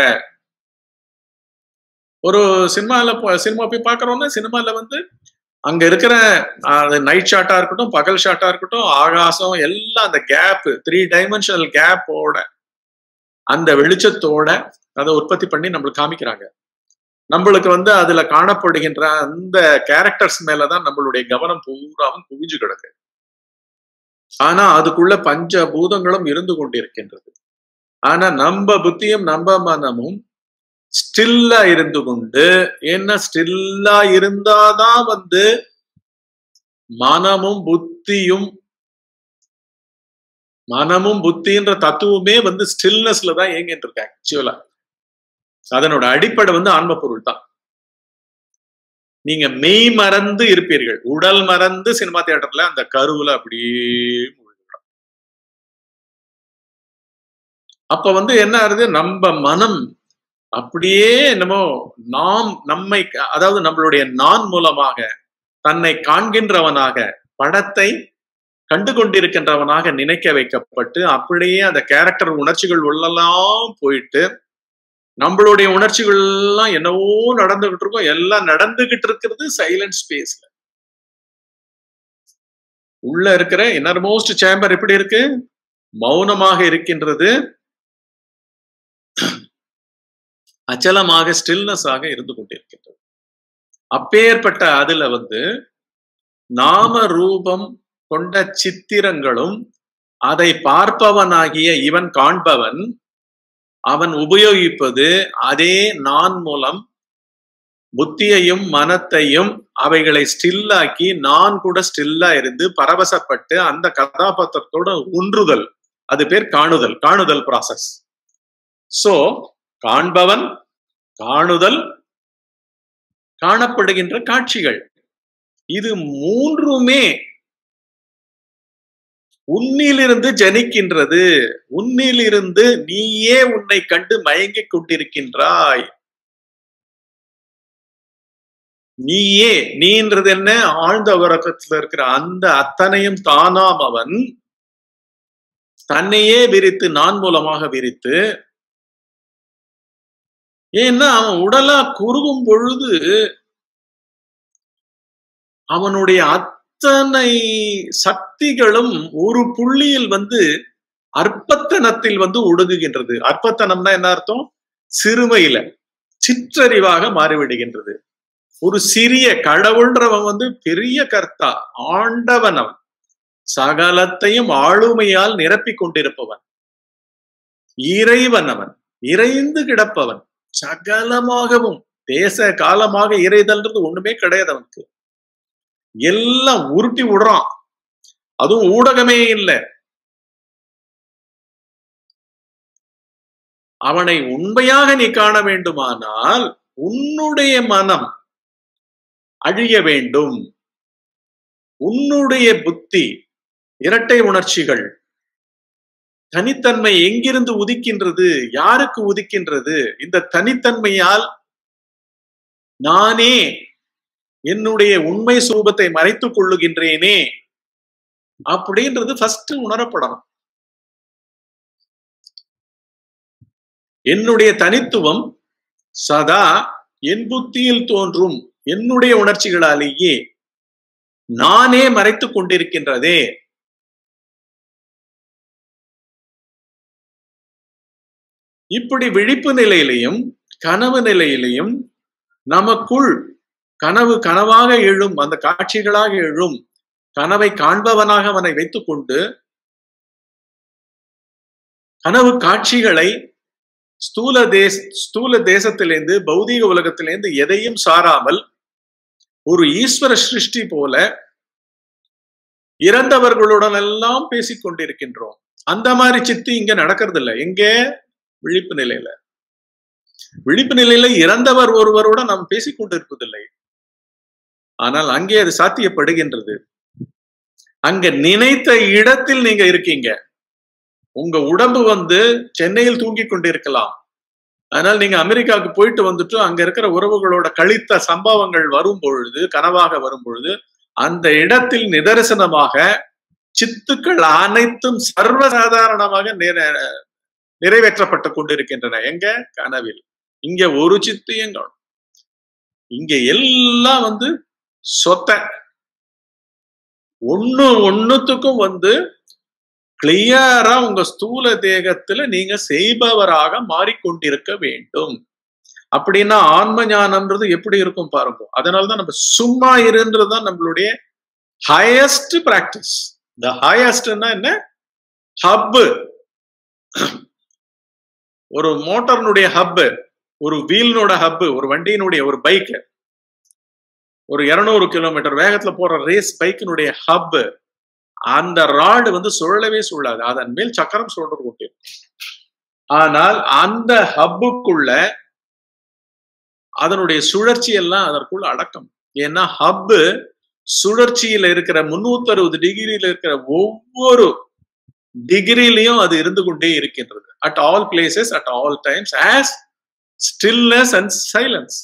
ஒரு சினிமால சினிமா போய் பாக்குறோம்னா, சினிமால வந்து அங்க இருக்கிற நைட் ஷாட்டா இருக்கட்டும், பகல் ஷாட்டா இருக்கட்டும், ஆகாசம் எல்லாம் அந்த கேப், த்ரீ டைமென்ஷனல் கேப்போட, அந்த வெளிச்சத்தோட அதை உற்பத்தி பண்ணி நம்மளுக்கு காமிக்கிறாங்க. நம்மளுக்கு வந்து அதுல காணப்படுகின்ற அந்த கேரக்டர்ஸ் மேலதான் நம்மளுடைய கவனம் பூராவும் குவிஞ்சு கிடக்கு. ஆனா அதுக்குள்ள பஞ்ச பூதங்களும் இருந்து கொண்டிருக்கின்றது. ஆனா நம்ம புத்தியும் நம்ம மனமும் ஸ்டில்லா இருந்து கொண்டு, என்ன ஸ்டில்லா இருந்தாதான் வந்து மனமும் புத்தியும், மனமும் புத்தின்ற தத்துவமே வந்து ஸ்டில்னஸ்ல தான் இயங்கிட்டு இருக்காங்க. ஆக்சுவலா அதனோட அடிப்படை வந்து ஆன்ம பொருள் தான். நீங்க மெய் மறந்து இருப்பீர்கள், உடல் மறந்து சினிமா தியேட்டர்ல அந்த கருவுல அப்படியே. அப்ப வந்து என்ன ஆகுது, நம்ம மனம் அப்படியே என்னமோ நாம் நம்மை, அதாவது நம்மளுடைய நான் மூலமாக தன்னை காண்கின்றவனாக, படத்தை கண்டு கொண்டிருக்கின்றவனாக நினைக்க வைக்கப்பட்டு, அப்படியே அந்த கேரக்டர் உணர்ச்சிகள் உள்ளெல்லாம் போயிட்டு, நம்மளுடைய உணர்ச்சிகள் எல்லாம் என்னவோ நடந்துகிட்டு இருக்கும். எல்லாம் நடந்துகிட்டு இருக்கிறது சைலண்ட் ஸ்பேஸ்ல. உள்ள இருக்கிற இன்னர்மோஸ்ட் சேம்பர் எப்படி இருக்கு? மௌனமாக இருக்கின்றது, அச்சலமாக ஸ்டில்னஸ் ஆக இருந்து கொண்டிருக்கின்றது. அப்பேற்பட்ட அதுல வந்து நாம ரூபம் கொண்ட சித்திரங்களும் அதை பார்ப்பவனாகிய இவன் காண்பவன் அவன் உபயோகிப்பது அதே நான் மூலம் புத்தியையும் மனத்தையும் அவைகளை ஸ்டில்லாக்கி நான் கூட ஸ்டில்லா இருந்து பரவசப்பட்டு அந்த கதாபாத்திரத்தோட ஒன்றுதல், அது பேர் காணுதல், காணுதல் ப்ராசஸ். சோ காண்பவன், காணுதல், காணப்படுகின்ற காட்சிகள், இது மூன்றுமே உன்னிலிருந்து ஜனிக்கின்றது. உன்னிலிருந்து நீயே உன்னை கண்டு மயங்கிக் கொண்டிருக்கின்றாய். நீயே, நீன்றது என்ன? ஆழ்ந்த உறக்கத்துல இருக்கிற அந்த அத்தனையும் தானாம் அவன் தன்னையே விரித்து நான் மூலமாக விரித்து, ஏன்னா அவன் உடலா குறுகும் பொழுது அவனுடைய அத்தனை சக்திகளும் ஒரு புள்ளியில் வந்து அற்பத்தனத்தில் வந்து ஒடுங்குகின்றது. அற்பத்தனம்னா என்ன அர்த்தம்? சிறுமையில சிற்றறிவாக மாறிவிடுகின்றது. ஒரு சிறிய கடவுள்ன்றவன் வந்து பெரிய கர்த்தா, ஆண்டவன், அவன் சகலத்தையும் ஆளுமையால் நிரப்பிக் கொண்டிருப்பவன், இறைவன், அவன் இறைந்து கிடப்பவன். சகலமாகவும் தேச காலமாக இறைதல்ன்றது ஒண்ணுமே கிடையாது அவனுக்கு. எல்லாம் உருட்டி விடுறான். அதுவும் ஊடகமே இல்லை. அவனை உண்மையாக நீ காண வேண்டுமானால் உன்னுடைய மனம் அழிய வேண்டும். உன்னுடைய புத்தி, இரட்டை உணர்ச்சிகள், தனித்தன்மை எங்கிருந்து உதிக்கின்றது? யாருக்கு உதிக்கின்றது? இந்த தனித்தன்மையால் நானே என்னுடைய உண்மை சுரூபத்தை மறைத்துக் கொள்ளுகின்றேனே அப்படின்றது ஃபர்ஸ்ட் உணரப்படணும். என்னுடைய தனித்துவம் சதா என் புத்தியில் தோன்றும் என்னுடைய உணர்ச்சிகளாலேயே நானே மறைத்துக் கொண்டிருக்கின்றதே. இப்படி விழிப்பு நிலையிலையும் கனவு நிலையிலையும் நமக்குள் கனவு கனவாக எழும், அந்த காட்சிகளாக எழும் கனவை காண்பவனாக அவனை வைத்துக் கொண்டு கனவு காட்சிகளை ஸ்தூல தேச ஸ்தூல தேசத்திலிருந்து பௌதீக உலகத்திலிருந்து எதையும் சாராமல் ஒரு ஈஸ்வர சிருஷ்டி போல இறந்தவர்களுடன் எல்லாம் பேசிக் கொண்டிருக்கின்றோம். அந்த மாதிரி சித்தி இங்க நடக்கிறது இல்லை. எங்க? விழிப்பு நிலையில. விழிப்பு நிலையில இறந்தவர் ஒருவரோட நாம் பேசிக் கொண்டிருப்பதில்லை. ஆனால் அங்கே அது சாத்தியப்படுகின்றது. அங்க நினைத்த இடத்தில் நீங்க இருக்கீங்க. உங்க உடம்பு வந்து சென்னையில் தூங்கி கொண்டிருக்கலாம். அதனால நீங்க அமெரிக்காவுக்கு போயிட்டு வந்துட்டு அங்க இருக்கிற உறவுகளோட கழித்த சம்பவங்கள் வரும் பொழுது, கனவாக வரும் பொழுது, அந்த இடத்தில் நிதர்சனமாக சித்துக்கள் அனைத்தும் சர்வசாதாரணமாக நிறைவேற்றப்பட்டு கொண்டிருக்கின்றன. எங்க? கனவில். இங்க ஒரு சித்தியம் காணும். இங்க எல்லாம் வந்து சொத்த ஒண்ணு ஒண்ணுத்துக்கும் வந்து கிளியரா உங்க ஸ்தூல தேகத்துல நீங்க செய்பவராக மாறிக்கொண்டிருக்க வேண்டும். அப்படின்னா ஆன்ம ஞானம்ன்றது எப்படி இருக்கும் பாருங்க. அதனாலதான் நம்ம சும்மா இருன்றதுதான் நம்மளுடைய ஹையஸ்ட் பிராக்டிஸ். இந்த ஹையஸ்ட்னா என்ன? ஹப்பு. ஒரு மோட்டார்னுடைய ஹப்பு, ஒரு வீல்னோட ஹப்பு, ஒரு வண்டியினுடைய ஒரு பைக், ஒரு இருநூறு கிலோமீட்டர் வேகத்துல போற ரேஸ் பைக்கினுடைய ஹப்பு, அந்த ராடு வந்து சுழலவே சுழலாது. அதன் மேல் சக்கரம் சுழன்று கொண்டிருக்கும். ஆனால் அந்த ஹப்புக்குள்ள அதனுடைய சுழற்சி எல்லாம் அதற்குள்ள அடக்கம். ஏன்னா ஹப்பு சுழற்சியில இருக்கிற முன்னூத்தி அறுபது டிகிரியில இருக்கிற ஒவ்வொரு டிகிரிலையும் அது இருந்து கொண்டே இருக்கின்றது. At all places, at all times, as stillness and silence.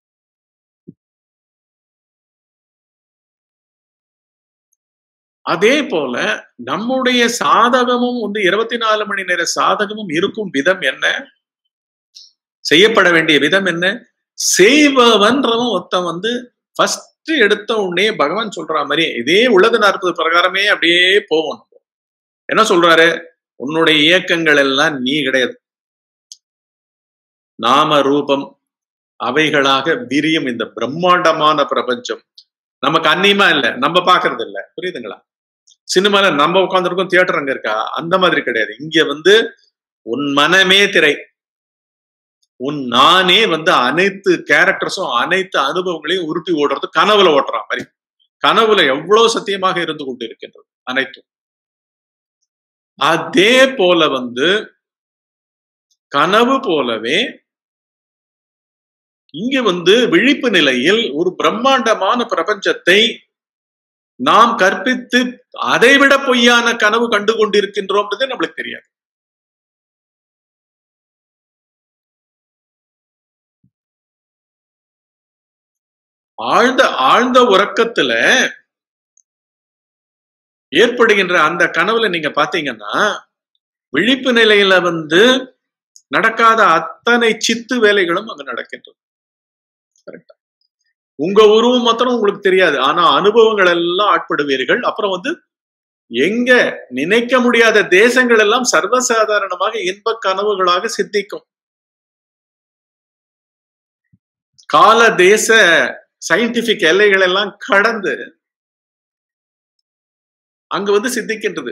அதே போல நம்முடைய சாதகமும் வந்து இருபத்தி நாலு மணி நேர சாதகமும் இருக்கும் விதம் என்ன? செய்யப்பட வேண்டிய விதம் என்ன? செய்பவன்றவன் ஒருத்தன் வந்து ஃபர்ஸ்ட் எடுத்த உடனே பகவான் சொல்ற மாதிரி இதே உலக நாற்பது பிரகாரமே அப்படியே போவோம். என்ன சொல்றாரு? உன்னுடைய இயக்கங்கள் எல்லாம் நீ கிடையாது. நாம ரூபம் அவைகளாக விரியும் இந்த பிரம்மாண்டமான பிரபஞ்சம் நமக்கு அந்நியமா இல்லை, நம்ம பாக்குறது இல்லை. புரியுதுங்களா? சினிமால நம்ம உட்காந்துருக்கோம், தியேட்டர் அங்க இருக்கா, அந்த மாதிரி கிடையாது. இங்க வந்து உன் மனமே திரை, உன் நானே வந்து அனைத்து கேரக்டர்ஸும் அனைத்து அனுபவங்களையும் உருட்டி ஓடுறது கனவுல ஓட்டுறான் மாதிரி. கனவுல எவ்வளவு சத்தியமாக இருந்து கொண்டு இருக்கின்றது அனைத்தும். அதே போல வந்து கனவு போலவே இங்க வந்து விழிப்பு நிலையில் ஒரு பிரம்மாண்டமான பிரபஞ்சத்தை நாம் கற்பித்து அதைவிட பொய்யான கனவு கண்டு கொண்டிருக்கின்றோம்ன்றது நம்மளுக்கு தெரியாது. ஆழ்ந்த ஆழ்ந்த உறக்கத்துல ஏற்படுகின்ற அந்த கனவுல நீங்க பாத்தீங்கன்னா விழிப்பு நிலையில வந்து நடக்காத அத்தனை சித்து வேலைகளும் அங்க நடக்கின்றது. கரெக்டா? உங்க உருவம் மாத்திரம் உங்களுக்கு தெரியாது, ஆனா அனுபவங்கள் எல்லாம் ஆட்படுவீர்கள். அப்புறம் வந்து எங்க நினைக்க முடியாத தேசங்கள் எல்லாம் சர்வசாதாரணமாக இன்ப கனவுகளாக சித்திக்கும். கால தேச சயின்டிபிக் எல்லைகள் எல்லாம் கடந்து அங்க வந்து சித்திக்கின்றது.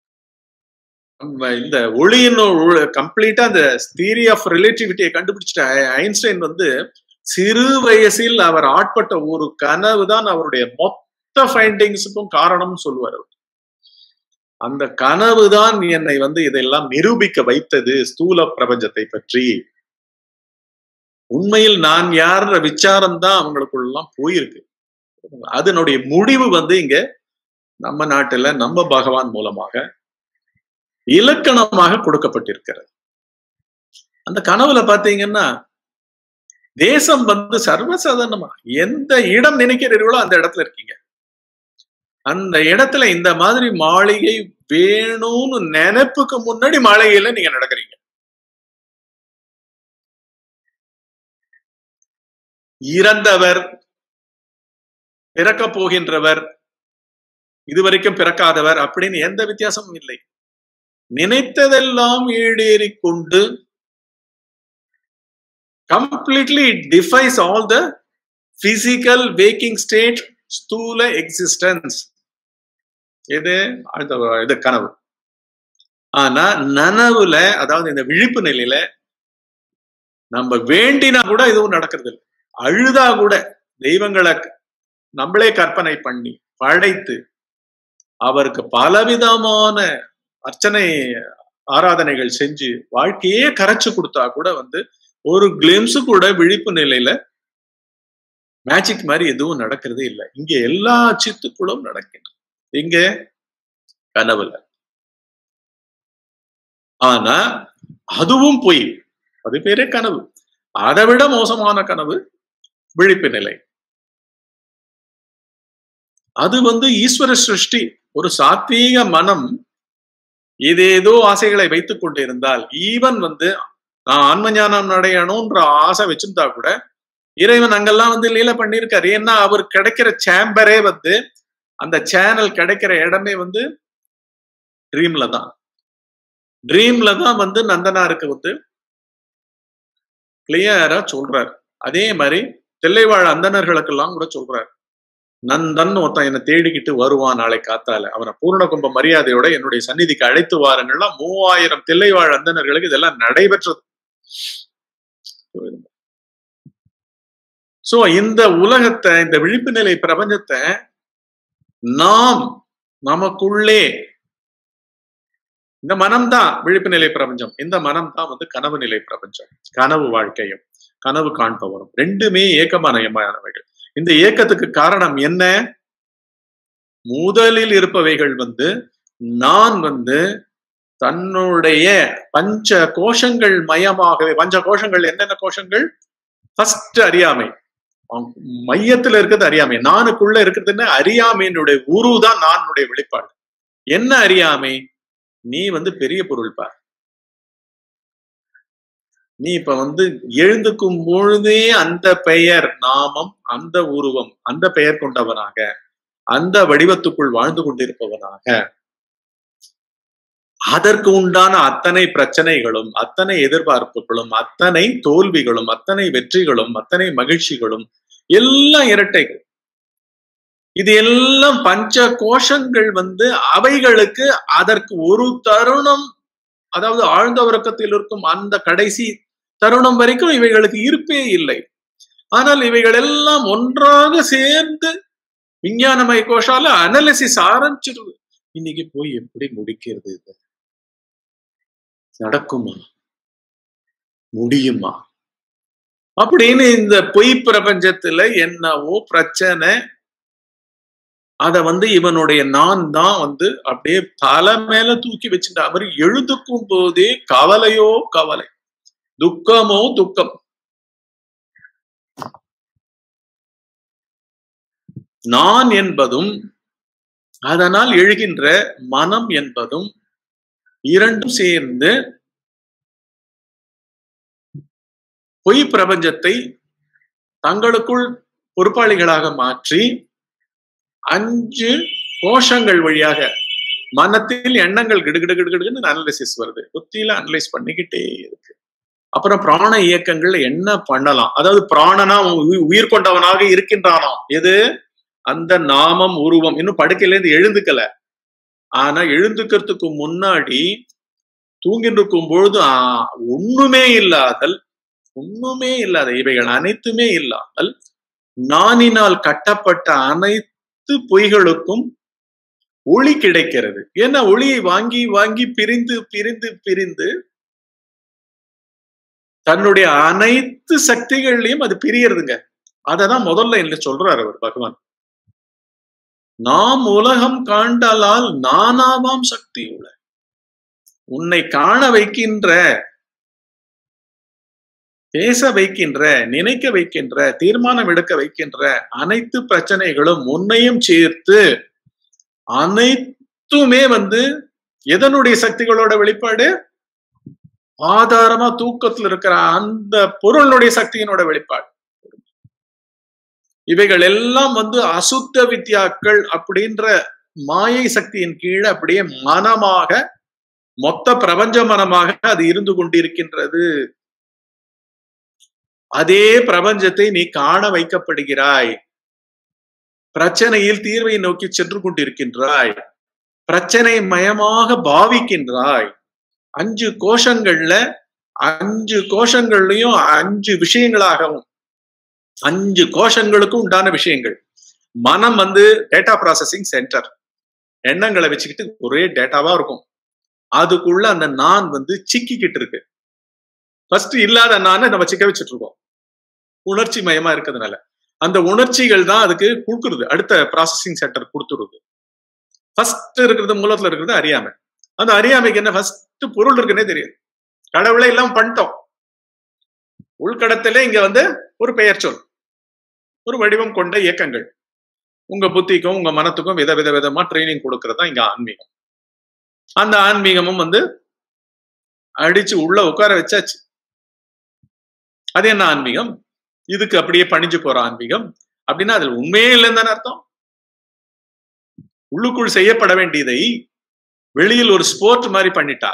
இந்த ஒளியின் கம்ப்ளீட்டா அந்த தியரி ஆஃப் ரிலேட்டிவிட்டியை கண்டுபிடிச்சிட்ட ஐன்ஸ்டைன் வந்து சிறு வயசில் அவர் ஆட்பட்ட ஒரு கனவு தான் அவருடைய மொத்த ஃபைண்டிங்ஸுக்கும் காரணம் சொல்லுவார். அந்த கனவு தான் என்னை வந்து இதெல்லாம் நிரூபிக்க வைத்தது ஸ்தூல பிரபஞ்சத்தை பற்றி. உண்மையில் நான் யாருன்ற விசாரம் தான் அவங்களுக்குள்ளலாம் போயிருக்கு. அதனுடைய முடிவு வந்து இங்க நம்ம நாட்டுல நம்ம பகவான் மூலமாக இலக்கணமாக கொடுக்கப்பட்டிருக்கிறது. அந்த கனவுல பாத்தீங்கன்னா தேசம் வந்து சர்வசாதாரணமா எந்த இடம் நினைக்கிறீர்களோ அந்த இடத்துல இருக்கீங்க. அந்த இடத்துல இந்த மாதிரி மாளிகை வேணும்னு நினைப்புக்கு முன்னாடி மாளிகையில நீங்க நடக்கிறீங்க. இறந்தவர், பிறக்க போகின்றவர், இதுவரைக்கும் பிறக்காதவர் அப்படின்னு எந்த வித்தியாசமும் இல்லை. நினைத்ததெல்லாம் ஈடேறி கொண்டு completely it defies all the physical waking state ஸ்தூல எக்ஸிஸ்டன்ஸ். இது இது கனவு. ஆனா நனவுல, அதாவது இந்த விழிப்பு நிலையில நம்ம வேண்டினா கூட எதுவும் நடக்கிறது இல்லை. அழுதா கூட தெய்வங்களை நம்மளே கற்பனை பண்ணி படைத்து அவருக்கு பலவிதமான அர்ச்சனை ஆராதனைகள் செஞ்சு வாழ்க்கையே கரைச்சு கொடுத்தா கூட வந்து ஒரு கிளிம்ஸ் கூட விழிப்பு நிலையில மேஜிக் மாதிரி எதுவும் நடக்கிறதே இல்லை. இங்க எல்லா சித்துக்களும் நடக்கின்றன இங்க கனவுல. ஆனா அதுவும் பொய், அது பேரே கனவு. அதை விட மோசமான கனவு விழிப்பு நிலை. அது வந்து ஈஸ்வர சிருஷ்டி. ஒரு சாத்வீக மனம் ஏதேதோ ஆசைகளை வைத்துக் கொண்டிருந்தால், ஈவன் வந்து நான் ஆன்ம ஞானம் அடையணும்ன்ற ஆசை வச்சிருந்தா கூட இறைவன் அங்கெல்லாம் வந்து லீல பண்ணியிருக்காரு. ஏன்னா அவர் கிடைக்கிற சேம்பரே வந்து, அந்த சேனல் கிடைக்கிற இடமே வந்து ட்ரீம்ல தான். ட்ரீம்ல தான் வந்து நந்தனாருக்கு வந்து கிளியரா சொல்றாரு. அதே மாதிரி தில்லைவாழ் அந்தணர்களுக்கெல்லாம் கூட சொல்றாரு, நந்தன் ஒருத்தன் என்னை தேடிக்கிட்டு வருவான் நாளை காத்தால, அவனை பூர்ண கும்ப மரியாதையோட என்னுடைய சந்நிதிக்கு அழைத்து வாருங்கள்லாம் மூவாயிரம் தில்லைவாழ் அந்தணர்களுக்கு இதெல்லாம் நடைபெற்றது. சோ இந்த உலகத்தை, இந்த விழிப்பு நிலை பிரபஞ்சத்தை நாம் நமக்குள்ளே, இந்த மனம்தான் விழிப்பு நிலை பிரபஞ்சம், இந்த மனம் தான் வந்து கனவு நிலை பிரபஞ்சம். கனவு வாழ்க்கையும் கனவு காண்பவரும் ரெண்டுமே ஏக்கமானவைகள். இந்த ஏக்கத்துக்கு காரணம் என்ன? முதலில் இருப்பவைகள் வந்து நான் வந்து தன்னுடைய பஞ்ச கோஷங்கள் மயமாகவே, பஞ்ச கோஷங்கள் என்னென்ன கோஷங்கள்? ஃபர்ஸ்ட் அறியாமை, மையத்துல இருக்கிறது அறியாமை. நானுக்குள்ள இருக்கிறதுன்னு அறியாமையினுடைய உருதான் நானுடைய வெளிப்பாடு. என்ன அறியாமை? நீ வந்து பெரிய பொருள் பார். நீ இப்ப வந்து எழுந்துக்கும் பொழுதே அந்த பெயர், நாமம், அந்த உருவம், அந்த பெயர் கொண்டவனாக, அந்த வடிவத்துக்குள் வாழ்ந்து கொண்டிருப்பவனாக, அதற்கு உண்டான அத்தனை பிரச்சனைகளும், அத்தனை எதிர்பார்ப்புகளும், அத்தனை தோல்விகளும், அத்தனை வெற்றிகளும், அத்தனை மகிழ்ச்சிகளும் எல்லாம் இரட்டைகள். இது எல்லாம் பஞ்ச கோஷங்கள் வந்து அவைகளுக்கு அதற்கு ஒரு தருணம், அதாவது ஆழ்ந்த உறக்கத்தில் இருக்கும் அந்த கடைசி தருணம் வரைக்கும் இவைகளுக்கு இருப்பே இல்லை. ஆனால் இவைகள் எல்லாம் ஒன்றாக சேர்ந்து விஞ்ஞானமய கோஷால அனாலிசிஸ் ஆரம்பிச்சிருது. இன்னைக்கு போய் எப்படி முடிக்கிறது, இது நடக்குமா, முடியுமா அப்படின்னு இந்த பொய் பிரபஞ்சத்துல என்னவோ பிரச்சனை. அத வந்து இவனுடைய நான் தான் வந்து அப்படியே தலை மேல தூக்கி வச்சுட்ட மாதிரி எழுதுக்கும் போதே கவலையோ கவலை, துக்கமோ துக்கம். நான் என்பதும் அதனால் எழுகின்ற மனம் என்பதும் இரண்டும் சேர்ந்து பொய் பிரபஞ்சத்தை தங்களுக்குள் பொறுப்பாளிகளாக மாற்றி அஞ்சு கோஷங்கள் வழியாக மனத்தில் எண்ணங்கள் கிடுகிடு கிடுகிடுன்னு அனலிசிஸ் வருது. புத்தியில அனலைஸ் பண்ணிக்கிட்டே இருக்கு. அப்புறம் பிராண இயக்கங்கள் என்ன பண்ணலாம், அதாவது பிராணனா உயிர் கொண்டவனாக இருக்கின்றானாம். எது? அந்த நாமம் உருவம். இன்னும் படுக்கையில இருந்து எழுந்துக்கல. ஆனா எழுந்துக்கிறதுக்கு முன்னாடி தூங்கிட்டு இருக்கும் பொழுது ஆஹ் ஒண்ணுமே இல்லாதல், ஒண்ணுமே இல்லாத இவைகள் அனைத்துமே இல்லாமல் நானினால் கட்டப்பட்ட அனைத்து பொய்களுக்கும் ஒளி கிடைக்கிறது. ஏன்னா ஒளியை வாங்கி வாங்கி பிரிந்து பிரிந்து பிரிந்து தன்னுடைய அனைத்து சக்திகள்லயும் அது பிரியறதுங்க. அததான் முதல்ல என்ன சொல்றாரு அவர் பகவான். நாம் உலகம் காண்டலால் நானாவாம் சக்தி உள்ள. உன்னை காண வைக்கின்ற, பேச வைக்கின்ற, நினைக்க வைக்கின்ற, தீர்மானம் எடுக்க வைக்கின்ற அனைத்து பிரச்சனைகளும் உன்னையும் சேர்த்து அனைத்துமே வந்து எதனுடைய சக்திகளோட வெளிப்பாடு? ஆதாரமா தூக்கத்தில் இருக்கிற அந்த பொருளுடைய சக்தியினோட வெளிப்பாடு. இவைகள் எல்லாம் வந்து அசுத்த வித்யாக்கள் அப்படின்ற மாயை சக்தியின் கீழே அப்படியே மனமாக, மொத்த பிரபஞ்ச மனமாக அது இருந்து கொண்டிருக்கின்றது. அதே பிரபஞ்சத்தை நீ காண வைக்கப்படுகிறாய். பிரச்சனையில் தீர்வை நோக்கி சென்று கொண்டிருக்கின்றாய். பிரச்சனை மயமாக பாவிக்கின்றாய். அஞ்சு கோஷங்கள்ல அஞ்சு கோஷங்கள்லயும் அஞ்சு விஷயங்களாகவும், அஞ்சு கோஷங்களுக்கும் உண்டான விஷயங்கள். மனம் வந்து டேட்டா ப்ராசஸிங் சென்டர். எண்ணங்களை வச்சுக்கிட்டு ஒரே டேட்டாவா இருக்கும். அதுக்குள்ள அந்த நான் வந்து சிக்கிக்கிட்டு இருக்கு. ஃபர்ஸ்ட் இல்லாத நானை நம்ம சிக்க வச்சுட்டு இருக்கோம், உணர்ச்சி மயமா இருக்கிறதுனால. அந்த உணர்ச்சிகள் தான் அதுக்கு கொடுக்குறது, அடுத்த ப்ராசஸிங் சென்டர் கொடுத்துருது. ஃபர்ஸ்ட் இருக்கிறது, மூலத்துல இருக்கிறது அறியாமை. அந்த அறியாமைக்கு என்ன, ஃபர்ஸ்ட் பொருள் இருக்குன்னே தெரியாது. கடவுளை எல்லாம் பண்ணிட்டோம். உள்கடத்திலே இங்க வந்து ஒரு பெயர் சொல், ஒரு வடிவம் கொண்ட இயக்கங்கள். உங்க புத்திக்கும் உங்க மனத்துக்கும் வித வித விதமா ட்ரைனிங் கொடுக்கறதா இங்க ஆன்மீகம். அந்த ஆன்மீகமும் வந்து அடிச்சு உள்ள உட்கார வச்சாச்சு. அது என்ன ஆன்மீகம்? இதுக்கு அப்படியே பணிஞ்சு போற ஆன்மீகம் அப்படின்னா அதுல உண்மையே இல்லைன்னு தானே அர்த்தம். உள்ளுக்குள் செய்யப்பட வேண்டியதை வெளியில் ஒரு ஸ்போர்ட் மாதிரி பண்ணிட்டா,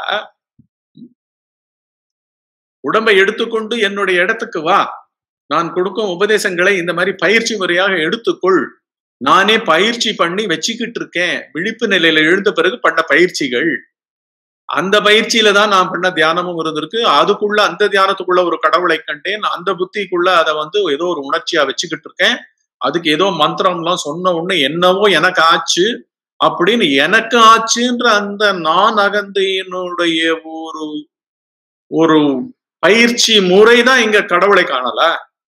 உடம்பை எடுத்துக்கொண்டு என்னுடைய இடத்துக்கு வா, நான் கொடுக்கும் உபதேசங்களை இந்த மாதிரி பயிற்சி முறையாக எடுத்துக்கொள், நானே பயிற்சி பண்ணி வச்சுக்கிட்டு இருக்கேன். விழிப்பு நிலையில எழுந்த பிறகு பண்ண பயிற்சிகள், அந்த பயிற்சியில தான் நான் பண்ண தியானமும் இருந்திருக்கு. அதுக்குள்ள, அந்த தியானத்துக்குள்ள ஒரு கடவுளை கண்டேன். அந்த புத்திக்குள்ள அதை வந்து ஏதோ ஒரு உணர்ச்சியா வச்சுக்கிட்டு இருக்கேன். அதுக்கு ஏதோ மந்திரம் எல்லாம் சொன்ன உடனே என்னவோ எனக்கு ஆச்சு அப்படின்னு, எனக்கு ஆச்சுன்ற அந்த நான் அகந்தையினுடைய ஒரு ஒரு பயிற்சி முறைதான் இங்க கடவுளை காணல.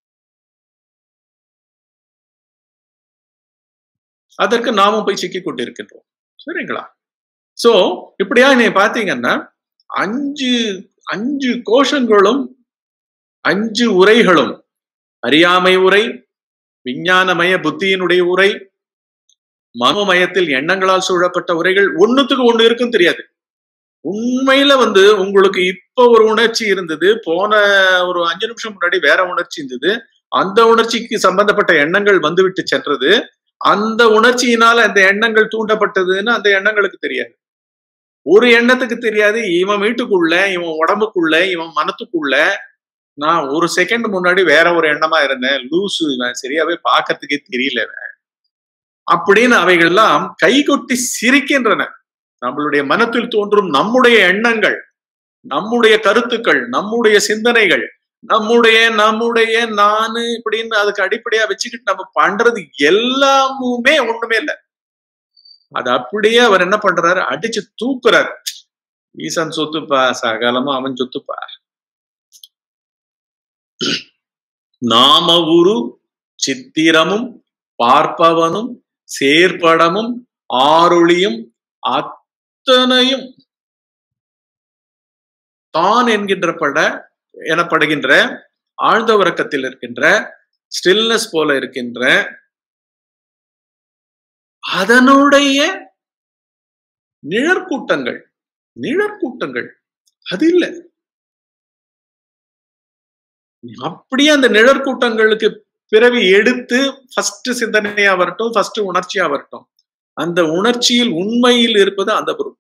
அதற்கு நாமும் போய் சிக்கி கொண்டிருக்கின்றோம். சரிங்களா? சோ இப்படியா நீ பாத்தீங்கன்னா அஞ்சு அஞ்சு கோஷங்களும் அஞ்சு உரைகளும், அறியாமை உரை, விஞ்ஞானமய புத்தியினுடைய உரை, மனோமயத்தில் எண்ணங்களால் சூழப்பட்ட உரைகள், ஒண்ணுத்துக்கு ஒண்ணு இருக்குன்னு தெரியாது. உண்மையில வந்து உங்களுக்கு இப்ப ஒரு உணர்ச்சி இருந்தது, போன ஒரு அஞ்சு நிமிஷம் முன்னாடி வேற உணர்ச்சி இருந்தது. அந்த உணர்ச்சிக்கு சம்பந்தப்பட்ட எண்ணங்கள் வந்துவிட்டு சென்றது. அந்த உணர்ச்சியினால அந்த எண்ணங்கள் தூண்டப்பட்டதுன்னு அந்த எண்ணங்களுக்கு தெரியாது. ஒரு எண்ணத்துக்கு தெரியாது இவன் வீட்டுக்குள்ள, இவன் உடம்புக்குள்ள, இவன் மனத்துக்குள்ள நான் ஒரு செகண்ட் முன்னாடி வேற ஒரு எண்ணமா இருந்தேன். லூசு இவன், சரியாவே பார்க்கறதுக்கே தெரியல அப்படின்னு அவைகள்லாம் கைகொட்டி சிரிக்கின்றன. நம்மளுடைய மனத்தில் தோன்றும் நம்முடைய எண்ணங்கள், நம்முடைய கருத்துக்கள், நம்முடைய சிந்தனைகள், நம்முடைய நம்முடைய நானு இப்படின்னு அதுக்கு அடிப்படையா வச்சுக்கிட்டு நம்ம பண்றது எல்லாமுமே ஒண்ணுமே இல்லை. அது அப்படியே அவர் என்ன பண்றாரு, அடிச்சு தூக்குறாரு. ஈசன் சொத்துப்பா, சகலமும் அவன் சொத்துப்பா. நாம உரு சித்திரமும் பார்ப்பவனும் சேர்ப்படமும் ஆருளியும் அத்தனையும் தான் என்கின்ற பட எனப்படுகின்ற ஆழ்ந்த உறக்கத்தில் இருக்கின்ற ஸ்டில்னஸ் போல இருக்கின்ற அதனுடைய நிழற்கூட்டங்கள். நிழற்கூட்டங்கள் அது இல்லை. அப்படியே அந்த நிழற்கூட்டங்களுக்கு பிறவி எடுத்து ஃபர்ஸ்ட் சிந்தனையா வரட்டும், ஃபர்ஸ்ட் உணர்ச்சியா வரட்டும், அந்த உணர்ச்சியில் உண்மையில் இருப்பது அந்த பொருள்.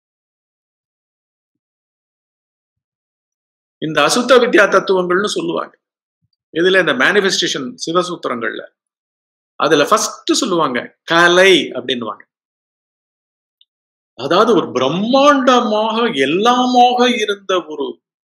இந்த அசுத்த வித்யா தத்துவங்கள்னு சொல்லுவாங்க. இதுல இந்த மேனிஃபெஸ்டேஷன் சிவசூத்திரங்கள்ல அதுல ஃபர்ஸ்ட் சொல்லுவாங்க கலை அப்படின்னுவாங்க. அதாவது ஒரு பிரம்மாண்டமாக எல்லாமாக இருந்த ஒரு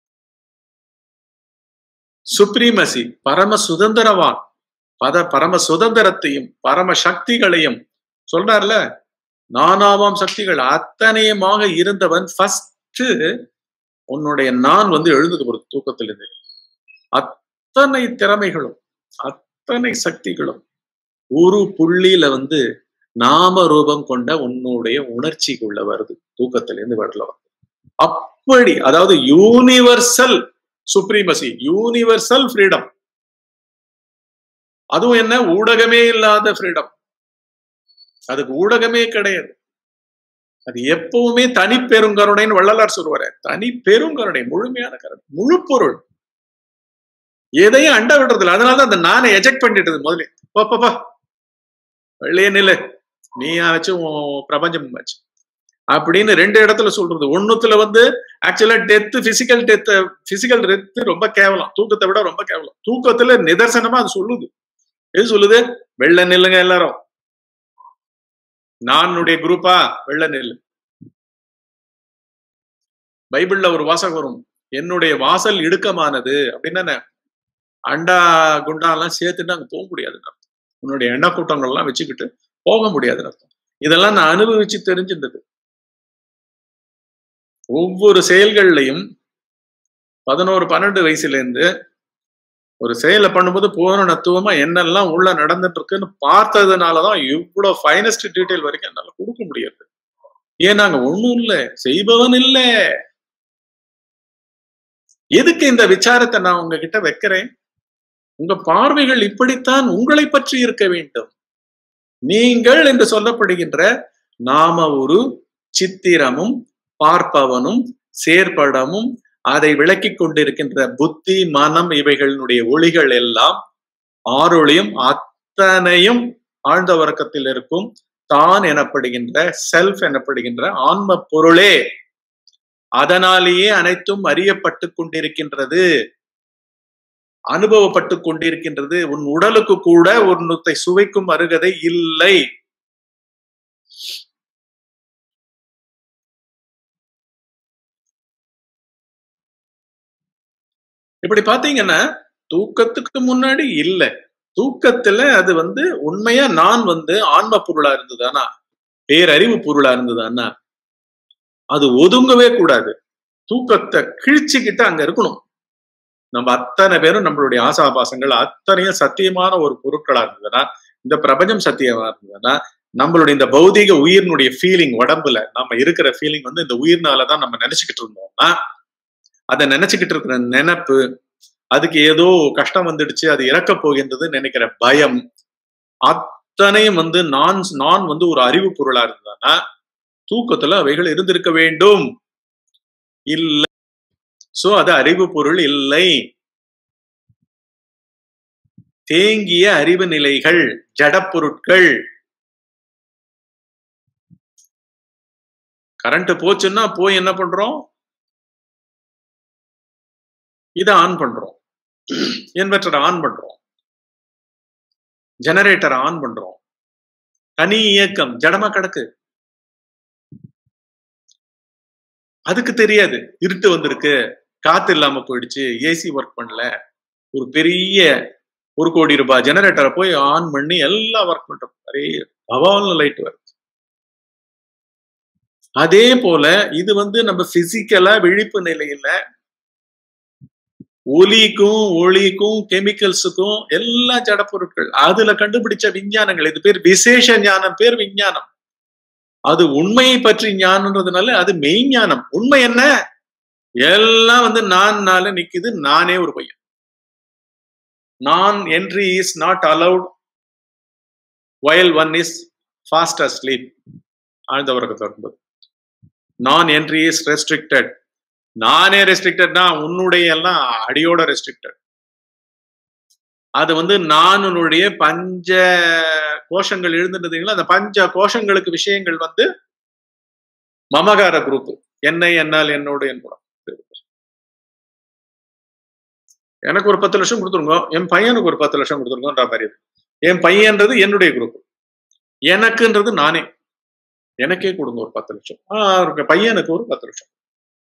சுப்ரீமசி, பரம சுதந்திரவான், பத பரம சுதந்திரத்தையும் பரம சக்திகளையும் சொல்றாருல, நானாவாம் சக்திகள் அத்தனையுமாக இருந்தவன் ஃபர்ஸ்ட் உன்னுடைய நான் வந்து எழுந்தது ஒரு தூக்கத்திலிருந்து. அத்தனை திறமைகளும் அத்தனை சக்திகளும் ஒரு புள்ளியில வந்து நாம ரூபம் கொண்ட உன்னுடைய உணர்ச்சிக்குள்ள வருது, தூக்கத்திலிருந்து வரல. அப்படி அதாவது யூனிவர்சல் சுப்ரீமசி, யூனிவர்சல் ஃப்ரீடம். அதுவும் என்ன, ஊடகமே இல்லாத ஃப்ரீடம். அதுக்கு ஊடகமே கிடையாது. அது எப்பவுமே தனி பெருங்கருணைன்னு வள்ளலார் சொல்லுவாரு. தனி பெருங்கருணை, முழுமையான கருணை, முழு பொருள். எதையும் அண்ட விடுறதில்ல. அதனாலதான் அந்த நானை எஜெக்ட் பண்ணிட்டது முதல்ல. பாப்பா வெள்ளையே நிலை, நீ ஆச்சு பிரபஞ்சம் ஆச்சு அப்படின்னு ரெண்டு இடத்துல சொல்றது. ஒண்ணுத்துல வந்து ஆக்சுவலா death, physical death, physical death ரொம்ப கேவலம், தூக்கத்தை விட ரொம்ப கேவலம். தூக்கத்துல நிதர்சனமா அது சொல்லுது. எது சொல்லுது? வெள்ள நில்லுங்க எல்லாரும், நானுடைய குரூப்பா வெள்ள நெல்லு. பைபிள்ல ஒரு வாசகம் வரும், என்னுடைய வாசல் இடுக்கமானது அப்படின்னா அண்டா குண்டா எல்லாம் சேர்த்துட்டு அங்க போக முடியாதுன்னு அர்த்தம். உன்னுடைய எண்ண கூட்டங்கள்லாம் வச்சுக்கிட்டு போக முடியாதுன்னு அர்த்தம். இதெல்லாம் நான் அனுபவிச்சு தெரிஞ்சிருந்தது. ஒவ்வொரு செயல்கள்லையும் பதினோரு பன்னெண்டு வயசுல இருந்து ஒரு செயலை பண்ணும்போது பூரணத்துவமா என்னெல்லாம் உள்ள நடந்துட்டு இருக்குன்னு பார்த்ததுனாலதான் இவ்வளவு ஃபைனஸ்ட் டீட்டெயில் வரைக்கும் என்னால கொடுக்க முடியாது. ஏன் நாங்க ஒண்ணும் இல்லை, செய்பவன் இல்லை. எதுக்கு இந்த விசாரத்தை நான் உங்ககிட்ட வைக்கிறேன்? உங்க பார்வைகள் இப்படித்தான் உங்களை பற்றி இருக்க வேண்டும். நீங்கள் என்று சொல்லப்படுகின்ற நாம ஒரு சித்திரமும் பார்ப்பவனும் சேர்ப்படமும் அதை விளக்கி கொண்டிருக்கின்ற புத்தி மனம் இவைகளினுடைய ஒளிகள் எல்லாம் ஆறொளியும் அத்தனையும் ஆழ்ந்த உறக்கத்தில் இருக்கும் தான் எனப்படுகின்ற செல்ஃப் எனப்படுகின்ற ஆன்ம பொருளே. அதனாலேயே அனைத்தும் அறியப்பட்டு கொண்டிருக்கின்றது, அனுபவப்பட்டு கொண்டிருக்கின்றது. உன் உடலுக்கு கூட ஒன்றை சுவைக்கும் அருகதை இல்லை. இப்படி பாத்தீங்கன்னா தூக்கத்துக்கு முன்னாடி இல்லை, தூக்கத்துல அது வந்து உண்மையா நான் வந்து ஆன்ம பொருளா இருந்ததானா, பேரறிவு பொருளா இருந்ததானா, அது ஒதுங்கவே கூடாது. தூக்கத்தை கிழிச்சுக்கிட்டு அங்க இருக்கணும். நம்ம அத்தனை பேரும் நம்மளுடைய ஆசாபாசங்கள் அத்தனையும் சத்தியமான ஒரு பொருட்களா இருந்ததுன்னா, இந்த பிரபஞ்சம் சத்தியமா இருந்ததுன்னா, நம்மளுடைய இந்த பௌதிக உயிரினுடைய ஃபீலிங், உடம்புல நம்ம இருக்கிற ஃபீலிங் வந்து இந்த உயிர்னாலதான் நம்ம நினைச்சுக்கிட்டு இருந்தோம்னா, அதை நினைச்சுக்கிட்டு இருக்கிற நினைப்பு, அதுக்கு ஏதோ கஷ்டம் வந்துடுச்சு, அது இறக்க போகின்றது நினைக்கிற பயம், அத்தனையும் வந்து நான் நான் வந்து ஒரு அறிவு பொருளா இருந்ததுன்னா தூக்கத்துல அவைகள் இருந்திருக்க வேண்டும். இல்லை. சோ அது அறிவு பொருள் இல்லை. தேங்கிய அறிவு நிலைகள், ஜட பொருட்கள். கரண்ட் போச்சுன்னா போய் என்ன பண்றோம், இதை ஆன் பண்றோம், இன்வெர்டரை ஆன் பண்றோம், ஜெனரேட்டரை ஆன் பண்றோம். தனி இயக்கம் ஜடமா கிடக்கு. அதுக்கு தெரியாது இருட்டு வந்திருக்கு, காத்து இல்லாம போயிடுச்சு, ஏசி ஒர்க் பண்ணல. ஒரு பெரிய ஒரு கோடி ரூபாய் ஜெனரேட்டரை போய் ஆன் பண்ணி எல்லாம் ஒர்க் பண்றோம், நிறைய பவால்னு லைட் வருது. அதே போல இது வந்து நம்ம பிசிக்கலா விழிப்பு நிலையில ஒலிக்கும் ஒளிக்கும் கெமிக்கல்ஸுக்கும் எல்லா ஜட பொருட்கள் அதுல கண்டுபிடிச்ச விஞ்ஞானங்கள். இது பேர் விசேஷ ஞானம், பேர் விஞ்ஞானம். அது உண்மையை பற்றி ஞானம்ன்றதுனால அது மெய்ஞானம். உண்மை என்ன, எல்லாம் வந்து நான் நிக்குது, நானே ஒரு பையன். நான் entry is not allowed while one is fast asleep. ஆழ்ந்த உறக்கத்துல இருக்கும்போது நான் என்ட்ரி இஸ் ரெஸ்ட்ரிக்டட். நானே ரெஸ்ட்ரிக்டட்னா உன்னுடைய எல்லாம் அடியோட ரெஸ்ட்ரிக்டட். அது வந்து நானுடைய பஞ்ச கோஷங்கள் எழுந்துட்டீங்களா, அந்த பஞ்ச கோஷங்களுக்கு விஷயங்கள் வந்து மமகார குரூப். என்னை, என்னால், என்னோடு, என்னோட. எனக்கு ஒரு பத்து லட்சம் கொடுத்துருங்க, என் பையனுக்கு ஒரு பத்து லட்சம் கொடுத்துருங்கன்ற மாதிரி. என் பையன்றது என்னுடைய குரூப், எனக்குன்றது நானே. எனக்கே கொடுங்க ஒரு பத்து லட்சம், பையனுக்கு ஒரு பத்து லட்சம்.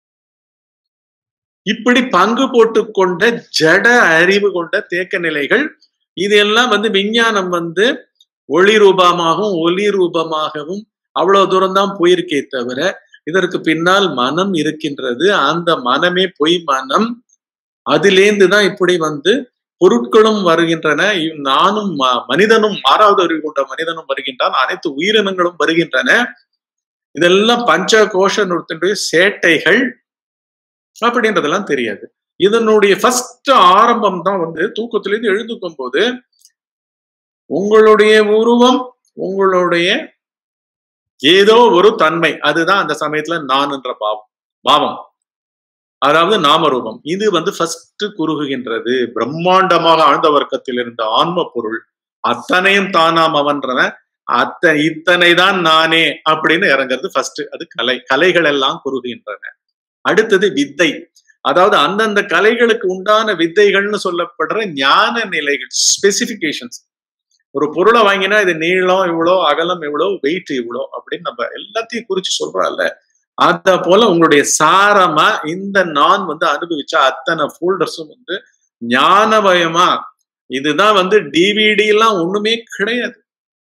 இப்படி பங்கு போட்டு கொண்ட ஜட அறிவு கொண்ட தேக்க நிலைகள். இதெல்லாம் வந்து விஞ்ஞானம் வந்து ஒளி ரூபமாகவும் ஒலி ரூபமாகவும் அவ்வளவு தூரம் தான் போயிருக்கே தவிர இதற்கு பின்னால் மனம் இருக்கின்றது. அந்த மனமே பொய் மனம். அதிலேந்துதான் இப்படி வந்து பொருட்களும் வருகின்றன. நானும் மனிதனும் ஆறாவது அறிவு கொண்ட மனிதனும் வருகின்றான், அனைத்து உயிரினங்களும் வருகின்றன. இதெல்லாம் பஞ்ச கோஷனுடைய சேட்டைகள் அப்படின்றதெல்லாம் தெரியாது. இதனுடைய ஃபர்ஸ்ட் ஆரம்பம் தான் வந்து தூக்கத்திலிருந்து எழுந்துக்கும் போது உங்களுடைய உருவம், உங்களுடைய ஏதோ ஒரு தன்மை, அதுதான் அந்த சமயத்துல நான் என்ற பாவம் பாவம் அதாவது நாமரூபம். இது வந்து ஃபர்ஸ்ட் குறுகுகின்றது. பிரம்மாண்டமாக ஆழ்ந்த வர்க்கத்தில் இருந்த ஆன்ம பொருள் அத்தனையும் தானாம் அவன்றவன், அத்தனை இத்தனை தான் நானே அப்படின்னு இறங்குறது ஃபர்ஸ்ட். அது கலை. கலைகள் எல்லாம் குறுகுகின்றன. அடுத்தது வித்தை. அதாவது அந்தந்த கலைகளுக்கு உண்டான வித்தைகள்னு சொல்லப்படுற ஞான நிலைகள், ஸ்பெசிபிகேஷன்ஸ். ஒரு பொருளை வாங்கினா இது நீளம் இவ்வளோ, அகலம் இவ்வளோ, வெயிட் இவ்வளோ அப்படின்னு நம்ம எல்லாத்தையும் குறிச்சு சொல்றோம்ல. அத போல உங்களுடைய சாரமா இந்த நான் வந்து அனுபவிச்சா அத்தனை ஃபோல்டர்ஸும் வந்து ஞானமயமா. இதுதான் வந்து டிவிடி எல்லாம் ஒண்ணுமே கிடையாது.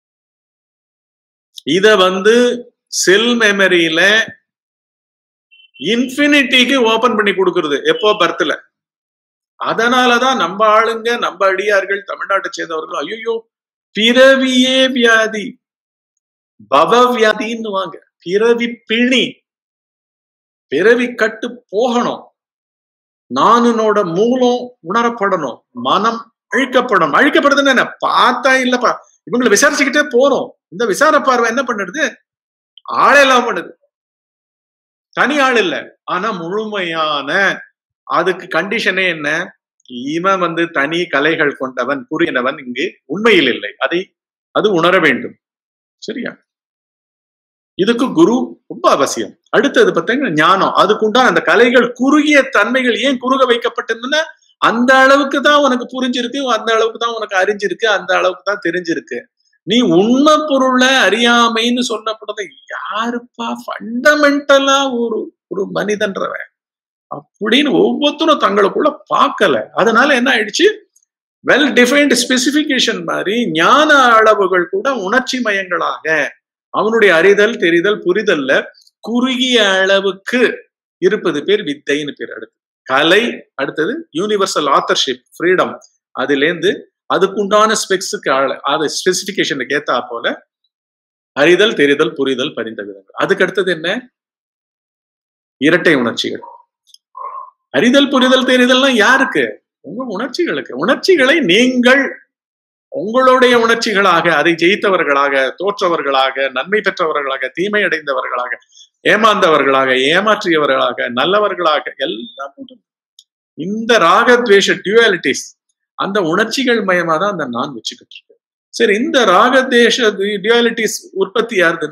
இத வந்து செல் மெமரியில இன்ஃபினிட்டிக்கு ஓபன் பண்ணி கொடுக்கறது எப்போ பர்த்ல. அதனாலதான் நம்ம ஆளுங்க, நம்ம அடியார்கள், தமிழ்நாட்டை சேர்ந்தவர்கள் ஐயோ பிறவியே வியாதி, பவ வியாதின்னு வாங்க, பிறவி பிணி, பிறவி கட்டு போகணும், நானுனோட மூலம் உணரப்படணும், மனம் அழிக்கப்படணும். அழிக்கப்படுதுன்னு என்ன பார்த்தா இல்லப்பா, இவங்களை விசாரிச்சுக்கிட்டே போறோம். இந்த விசார பார்வை என்ன பண்ணுறது, ஆளெல்லாம் பண்ணுது, தனி ஆள் இல்ல. ஆனா முழுமையான அதுக்கு கண்டிஷனே என்ன, இவன் வந்து தனி கலைகள் கொண்டவன் கூறியவன் இங்கு உண்மையில் இல்லை. அதை அது உணர வேண்டும். சரியா? இதுக்கு குரு ரொம்ப அவசியம். அடுத்தது பார்த்தீங்கன்னா ஞானம். அதுக்குண்டான அந்த கலைகள் குறுகிய தன்மைகள் ஏன் குறுக வைக்கப்பட்டிருந்தன, அந்த அளவுக்கு தான் உனக்கு புரிஞ்சிருக்கு, அந்த அளவுக்கு தான் உனக்கு அறிஞ்சிருக்கு, அந்த அளவுக்கு தான் தெரிஞ்சிருக்கு. நீ உண்மை பொருளை அறியாமைன்னு சொல்லப்படுறது யாருப்பா ஃபண்டமெண்டலா ஒரு ஒரு மனிதன்றவன் அப்படின்னு ஒவ்வொருத்தரும் தங்களுக்குள்ள பார்க்கல. அதனால என்ன ஆயிடுச்சு, வெல் டிஃபைன்டு ஸ்பெசிபிகேஷன் மாதிரி ஞான அளவுகள் கூட உணர்ச்சி மயங்களாக அவனுடைய அறிதல் தெரிதல் புரிதல்ல குறுகிய அளவுக்கு இருப்பது பேர் வித்தைன்னு பேர். அடுத்து கலை, அடுத்தது யூனிவர்சல் ஆத்தர்ஷிப், ஃப்ரீடம். அதுல இருந்து அதுக்குண்டான ஸ்பெக்ஸுக்கு அது ஸ்பெசிபிகேஷனுக்கு ஏத்தா போல அறிதல் தெரிதல் புரிதல் பரிந்த விதங்கள். அதுக்கு அடுத்தது என்ன, இரட்டை உணர்ச்சிகள். அறிதல் புரிதல் தெரிதல்லாம் யாருக்கு, உங்க உணர்ச்சிகளுக்கு. உணர்ச்சிகளை நீங்கள் உங்களுடைய உணர்ச்சிகளாக, அதை ஜெயித்தவர்களாக, தோற்றவர்களாக, நன்மை பெற்றவர்களாக, தீமை அடைந்தவர்களாக, ஏமாந்தவர்களாக, ஏமாற்றியவர்களாக, நல்லவர்களாக எல்லாம் இந்த ராகத்வேஷ டியூவாலிட்டிஸ் அந்த உணர்ச்சிகள் மயமா தான் அந்த நான் வச்சுக்கிட்டு இருக்கேன். சரி, இந்த ராகத்வேஷ டியூவாலிட்டிஸ் உற்பத்தி யாருதுன்னா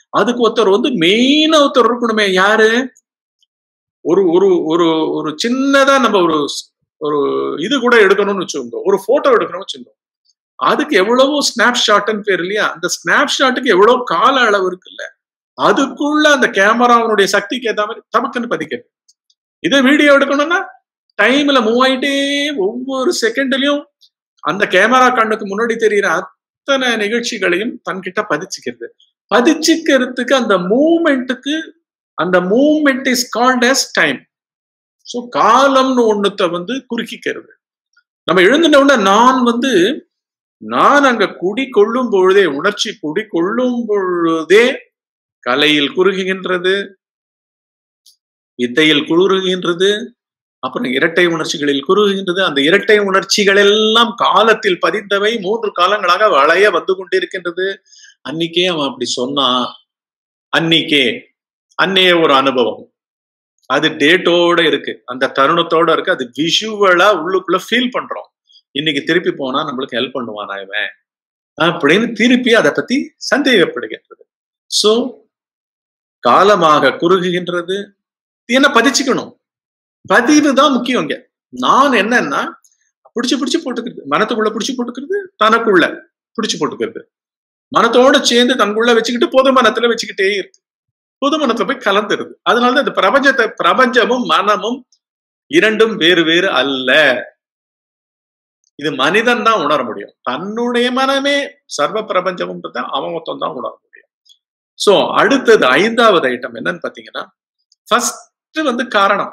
அதுக்கு ஒருத்தர் வந்து மெயினா ஒருத்தர் இருக்கணுமே. யாரு? ஒரு ஒரு ஒரு ஒரு சின்னதா நம்ம ஒரு ஒரு இது கூட எடுக்கணும்னு வச்சுக்கோங்க, ஒரு போட்டோ எடுக்கணும்னு வச்சுக்கோங்க, அதுக்கு எவ்வளவோ ஸ்னாப் ஷாட்னு பேர் இல்லையா? அந்த ஸ்னாப் ஷாட்டுக்கு எவ்வளவு கால அளவு இருக்குல்ல, அதுக்குள்ள அந்த கேமராவுடைய சக்திக்கு ஏத்த மாதிரி தமக்குன்னு பதிக்கிறது. இதே வீடியோ எடுக்கணும்னா டைம்ல மூவ் ஆயிட்டே ஒவ்வொரு செகண்ட்லயும் அந்த கேமரா கண்ணுக்கு முன்னாடி தெரிகிற அத்தனை நிகழ்ச்சிகளையும் தன்கிட்ட பதிச்சுக்கிறது. பதிச்சுக்கிறதுக்கு அந்த மூவ்மெண்ட்டுக்கு அந்த movement is called as time. So காலம்னு ஒண்ணுத்த வந்து குறுக்கிக்கிறது. நம்ம எழுந்தின நான் வந்து நான் அங்க குடி கொள்ளும் பொழுதே, உணர்ச்சி குடி கொள்ளும் பொழுதே கலையில் குறுகுகின்றது, வித்தையில் குறுகுகின்றது, அப்புறம் இரட்டை உணர்ச்சிகளில் குறுகுகின்றது. அந்த இரட்டை உணர்ச்சிகள் எல்லாம் காலத்தில் பதிந்தவை, மூன்று காலங்களாக வளைய வந்து கொண்டிருக்கின்றது. அன்னைக்கே அவன் அப்படி சொன்னா, அன்னைக்கே அன்னைய ஒரு அனுபவம், அது டேட்டோட இருக்கு, அந்த தருணத்தோட இருக்கு, அது விஷுவலா உள்ளுக்குள்ள ஃபீல் பண்றோம். இன்னைக்கு திருப்பி போனா நம்மளுக்கு ஹெல்ப் பண்ணுவானா இவன் அப்படின்னு திருப்பி அதை பத்தி சந்தேகப்படுகின்றது. சோ காலமாக குறுகுகின்றது. என்ன பதிச்சுக்கணும், பதிவு தான் முக்கியம். இங்க நான் என்னன்னா பிடிச்சு பிடிச்சு போட்டுக்கிறது, மனத்துக்குள்ள பிடிச்சு போட்டுக்கிறது, தனக்குள்ள பிடிச்சு போட்டுக்கிறது, மனத்தோட சேர்ந்து தனக்குள்ள வச்சுக்கிட்டு பொது மனத்துல வச்சுக்கிட்டே இருக்கு, பொது மனத்துல போய் கலந்துருது. அதனாலதான் இந்த பிரபஞ்சத்தை, பிரபஞ்சமும் மனமும் இரண்டும் வேறு வேறு அல்ல. இது மனிதன் தான் உணர முடியும். தன்னுடைய மனமே சர்வ பிரபஞ்சமும் அவன் மொத்தம் தான் உணர முடியும். சோ அடுத்தது ஐந்தாவது ஐட்டம் என்னன்னு பாத்தீங்கன்னா, ஃபர்ஸ்ட் வந்து காரணம்.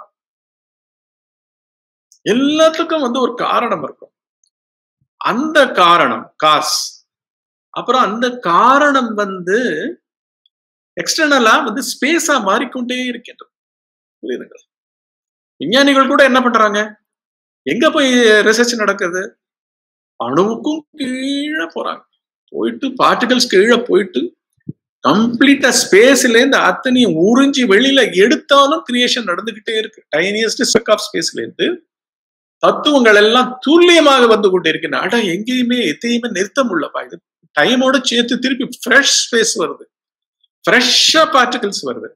எல்லாத்துக்கும் வந்து ஒரு காரணம் இருக்கும். அந்த காரணம் காஸ். அப்புறம் அந்த காரணம் வந்து எக்ஸ்டர்னலா வந்து ஸ்பேஸா மாறிக்கொண்டே இருக்கின்றது. புரியுதுங்களா? விஞ்ஞானிகள் கூட என்ன பண்றாங்க, எங்க போய் ரிசர்ச் நடக்குது, அணுவுக்கும் கீழே போறாங்க, போயிட்டு பார்ட்டிகல்ஸ் கீழே போயிட்டு கம்ப்ளீட்டா ஸ்பேஸ்ல இருந்து அத்தனையும் உறிஞ்சி வெளியில எடுத்தாலும் கிரியேஷன் நடந்துகிட்டே இருக்கு. டைனியஸ்ட் ஸ்பெக் ஆஃப் ஸ்பேஸ்ல இருந்து தத்துவங்கள் எல்லாம் துல்லியமாக வந்து கொண்டு இருக்கின்றன. அட எங்கேயுமே எதையுமே நிறுத்த முடியலப்பா. இது டைமோட சேர்த்து திருப்பி ஃப்ரெஷ் ஸ்பேஸ் வருது, ஃப்ரெஷ்ஷா பார்ட்டிகல்ஸ் வருது,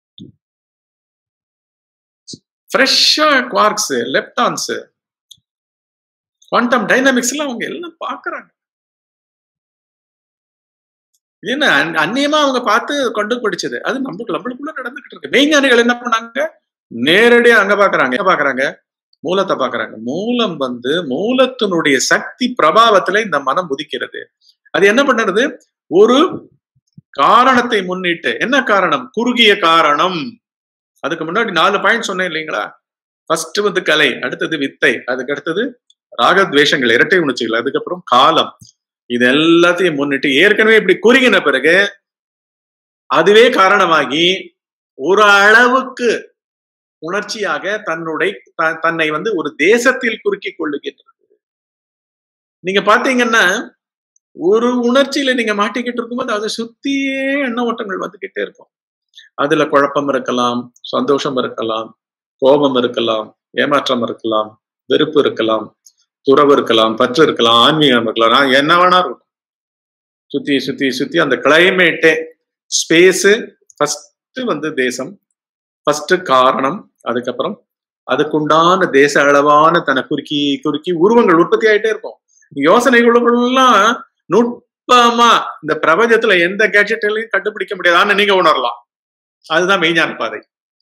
ஃப்ரெஷ்ஷா குவார்க்ஸ், லெப்டான்ஸ், குவாண்டம் டைனாமிக்ஸ் எல்லாம் அவங்க எல்லாம் பாக்குறாங்க. ஏன்னா அந்நியமா அவங்க பார்த்து கண்டுபிடிச்சது அது நம்மளுக்கு நம்மளுக்குள்ள நடந்துகிட்டு இருக்கு. மெய்ஞானிகள் என்ன பண்ணாங்க, நேரடியா அங்க பாக்குறாங்க, எங்க பாக்குறாங்க, மூலத்தை பாக்குறாங்க. மூலம் வந்து மூலத்தினுடைய சக்தி பிரபாவத்துல இந்த மனம் உதிக்கிறது. அது என்ன பண்ணுறது, ஒரு காரணத்தை முன்னிட்டு. என்ன காரணம்? குறுகிய காரணம். அதுக்கு முன்னாடி நாலு பாயிண்ட் சொன்னேன் இல்லைங்களா? ஃபர்ஸ்ட் வந்து கலை, அடுத்தது வித்தை, அதுக்கு அடுத்தது ராகத்வேஷங்கள், இரட்டை உணர்ச்சிகள், அதுக்கப்புறம் காலம். இது எல்லாத்தையும் முன்னிட்டு ஏற்கனவே இப்படி குறுகின பிறகு அதுவே காரணமாகி ஒரு அளவுக்கு உணர்ச்சியாக தன்னுடைய தன்னை வந்து ஒரு தேசத்தில் குறுக்கிக் கொள்ளுகின்றது. நீங்க பாத்தீங்கன்னா ஒரு உணர்ச்சியில நீங்க மாட்டிக்கிட்டு இருக்கும்போது அதை சுத்தியே எண்ண ஓட்டங்கள் வந்துகிட்டே இருக்கும். அதுல குழப்பம் இருக்கலாம், சந்தோஷம் இருக்கலாம், கோபம் இருக்கலாம், ஏமாற்றம் இருக்கலாம், வெறுப்பு இருக்கலாம், துறவு இருக்கலாம், பற்று இருக்கலாம், ஆன்மீகம் இருக்கலாம், என்ன வேணா இருக்கும். சுத்தி சுத்தி சுத்தி அந்த கிளைமேட்டே ஸ்பேஸ், ஃபர்ஸ்ட் வந்து தேசம், ஃபர்ஸ்ட் காரணம், அதுக்கப்புறம் அதுக்குண்டான தேச அளவான தன்னை குறுக்கி குறுக்கி உருவங்கள் உற்பத்தி ஆயிட்டே இருக்கும். யோசனைகளுக்கெல்லாம் நுட்பமா இந்த பிரபஞ்சத்துல எந்த கேட்ஜெட்லையும் கண்டுபிடிக்க முடியாதான்னு நீங்க உணரலாம். அதுதான் மெய்ஞான பாதை.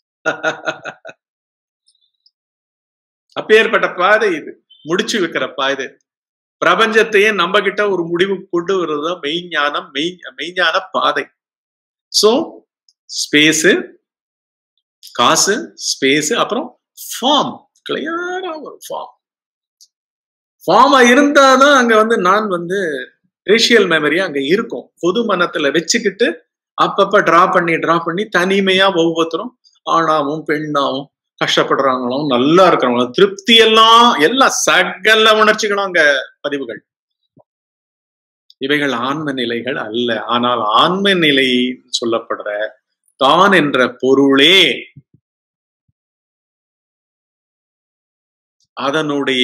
அப்பேற்பட்ட பாதை இது, முடிச்சு வைக்கிற பாதை. பிரபஞ்சத்தையே நம்ம கிட்ட ஒரு முடிவு கொண்டு வருவதுதான் மெய்ஞானம், மெய் மெய்ஞான பாதை. சோ ஸ்பேஸ், காசு, ஸ்பேஸ், அப்புறம் ஃபார்ம், கிளியரா ஒரு ஃபார்ம். ஃபார்மா இருந்தாதான் அங்க வந்து நான் வந்து ரேஷியல் மெமரியா அங்க இருக்கும். பொது மனத்துல வச்சுக்கிட்டு அப்பப்ப டிரா பண்ணி டிரா பண்ணி தனிமையா ஒவ்வொருத்தரும் ஆணாவும் பெண்ணாவும் கஷ்டப்படுறாங்களும் நல்லா இருக்கிறவங்களும் திருப்தி எல்லாம் எல்லா சகல உணர்ச்சிகளும் அங்க பதிவுகள். இவைகள் ஆன்ம நிலைகள் அல்ல. ஆனால் ஆன்ம நிலை சொல்லப்படுற தான் என்ற பொருளே அதனுடைய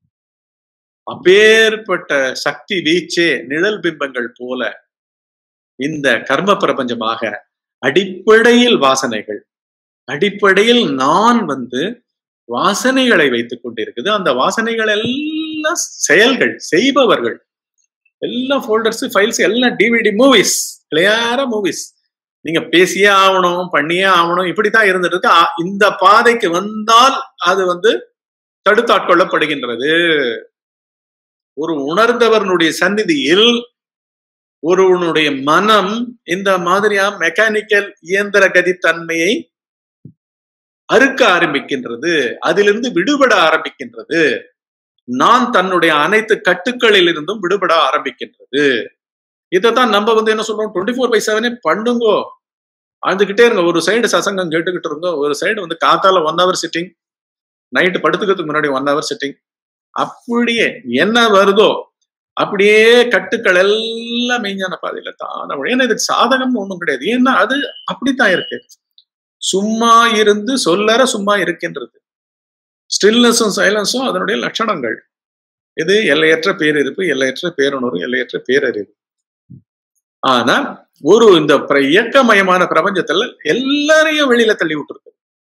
அப்பேற்பட்ட சக்தி வீச்சே நிழல் பிம்பங்கள் போல இந்த கர்ம பிரபஞ்சமாக அடிப்படையில் வாசனைகள், அடிப்படையில் நான் வந்து வாசனைகளை வைத்துக் கொண்டிருக்குது. அந்த வாசனைகள் எல்லாம் செயல்கள் செய்பவர்கள், எல்லாம் ஃபோல்டர்ஸ், ஃபைல்ஸ், எல்லாம் டிவிடி மூவிஸ், கிளியரா மூவிஸ். நீங்க பேசியே ஆகணும், பண்ணியே ஆகணும், இப்படித்தான் இருந்துட்டு இருக்கு. இந்த பாதைக்கு வந்தால் அது வந்து தடுத்தாட்கொள்ளப்படுகின்றது. ஒரு உணர்ந்தவனுடைய சந்நிதியில் ஒருவனுடைய மனம் இந்த மாதிரியா மெக்கானிக்கல் இயந்திர கதித்தன்மையை அறுக்க ஆரம்பிக்கின்றது, அதிலிருந்து விடுபட ஆரம்பிக்கின்றது. நான் தன்னுடைய அனைத்து கட்டுக்களில் இருந்தும் விடுபட ஆரம்பிக்கின்றது. இதைத்தான் நம்ம வந்து என்ன சொல்றோம், டுவெண்ட்டி ஃபோர் பை செவனே பண்ணுங்கோ, அழுதுகிட்டே இருங்க. ஒரு சைடு சசங்கம் கேட்டுக்கிட்டு இருந்தோம், ஒரு சைடு வந்து காத்தால ஒன் ஹவர் சிட்டிங், நைட்டு படுத்துக்கிறதுக்கு முன்னாடி ஒன் ஹவர் சிட்டிங். அப்படியே என்ன வருதோ அப்படியே கட்டுக்கள் எல்லாம் மெய்ஞான பாதையில தான். ஏன்னா இதுக்கு சாதகம்னு ஒண்ணும் கிடையாது. ஏன்னா அது அப்படித்தான் இருக்கு. சும்மா இருந்து சொல்லற சும்மா இருக்கின்றது. ஸ்டில்னஸும் சைலன்ஸும் அதனுடைய லட்சணங்கள். இது எல்லையற்ற பேரிருப்பு, எல்லையற்ற பேருணர்வு, எல்லையற்ற பேரறிவு. ஆனா ஒரு இந்த இயக்கமயமான பிரபஞ்சத்துல எல்லாரையும் வெளியில தள்ளி விட்டுருக்கு.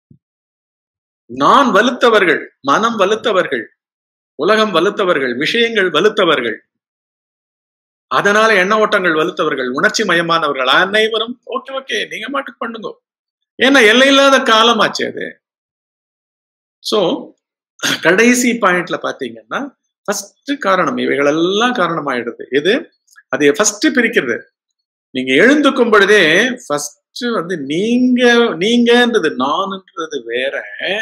நான் வலுத்தவர்கள், மனம் வலுத்தவர்கள், உலகம் வலுத்தவர்கள், விஷயங்கள் வலுத்தவர்கள், அதனால எண்ண ஓட்டங்கள் வலுத்தவர்கள், உணர்ச்சி மயமானவர்கள் அனைவரும் ஓகே ஓகே நீங்க மாட்டுக்கு பண்ணுங்க. ஏன்னா எல்லையில்லாத காலமாச்சு அது. சோ கடைசி பாயிண்ட்ல பாத்தீங்கன்னா ஃபர்ஸ்ட் காரணம், இவைகள் எல்லாம் காரணமாயிடுது. எது அது ஃபர்ஸ்ட் பிரிக்கிறது. நீங்க எழுந்துக்கும் பொழுதே ஃபர்ஸ்ட் வந்து நீங்க நீங்கன்றது நான்ன்றது வேற.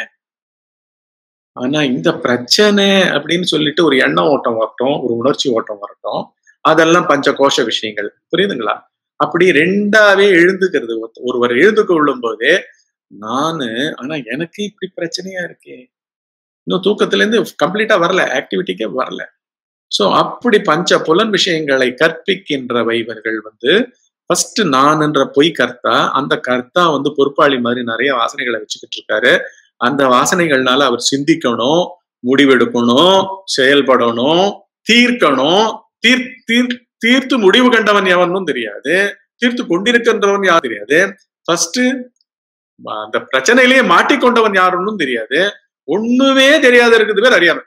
ஆனா இந்த பிரச்சனை அப்படின்னு சொல்லிட்டு ஒரு எண்ண ஓட்டம் வரட்டும், ஒரு உணர்ச்சி ஓட்டம் வரட்டும், அதெல்லாம் பஞ்ச கோஷ விஷயங்கள். புரியுதுங்களா? அப்படி ரெண்டாவே எழுந்துக்கிறது. ஒருவர் எழுந்து கொள்ளும் போதே நானு, ஆனா எனக்கு இப்படி பிரச்சனையா இருக்கே, இன்னும் தூக்கத்துல இருந்து கம்ப்ளீட்டா வரல, ஆக்டிவிட்டிக்கே வரல. சோ அப்படி பஞ்ச புலன் விஷயங்களை கற்பிக்கின்றவைவர்கள் வந்து ஃபர்ஸ்ட் நான் என்ற பொய் கர்த்தா. அந்த கர்த்தா வந்து பொறுப்பாளி மாதிரி நிறைய வாசனைகளை வச்சுக்கிட்டு இருக்காரு. அந்த வாசனைகள்னால அவர் சிந்திக்கணும், முடிவெடுக்கணும், செயல்படணும், தீர்க்கணும். தீர் தீர் தீர்த்து முடிவு கண்டவன் எவனும் தெரியாது, தீர்த்து கொண்டிருக்கின்றவன் யாரும் தெரியாது. ஃபர்ஸ்ட் அந்த பிரச்சனையிலேயே மாட்டிக்கொண்டவன் யாருன்னு தெரியாது. ஒண்ணுமே தெரியாத இருக்குது பேர் அறியாம.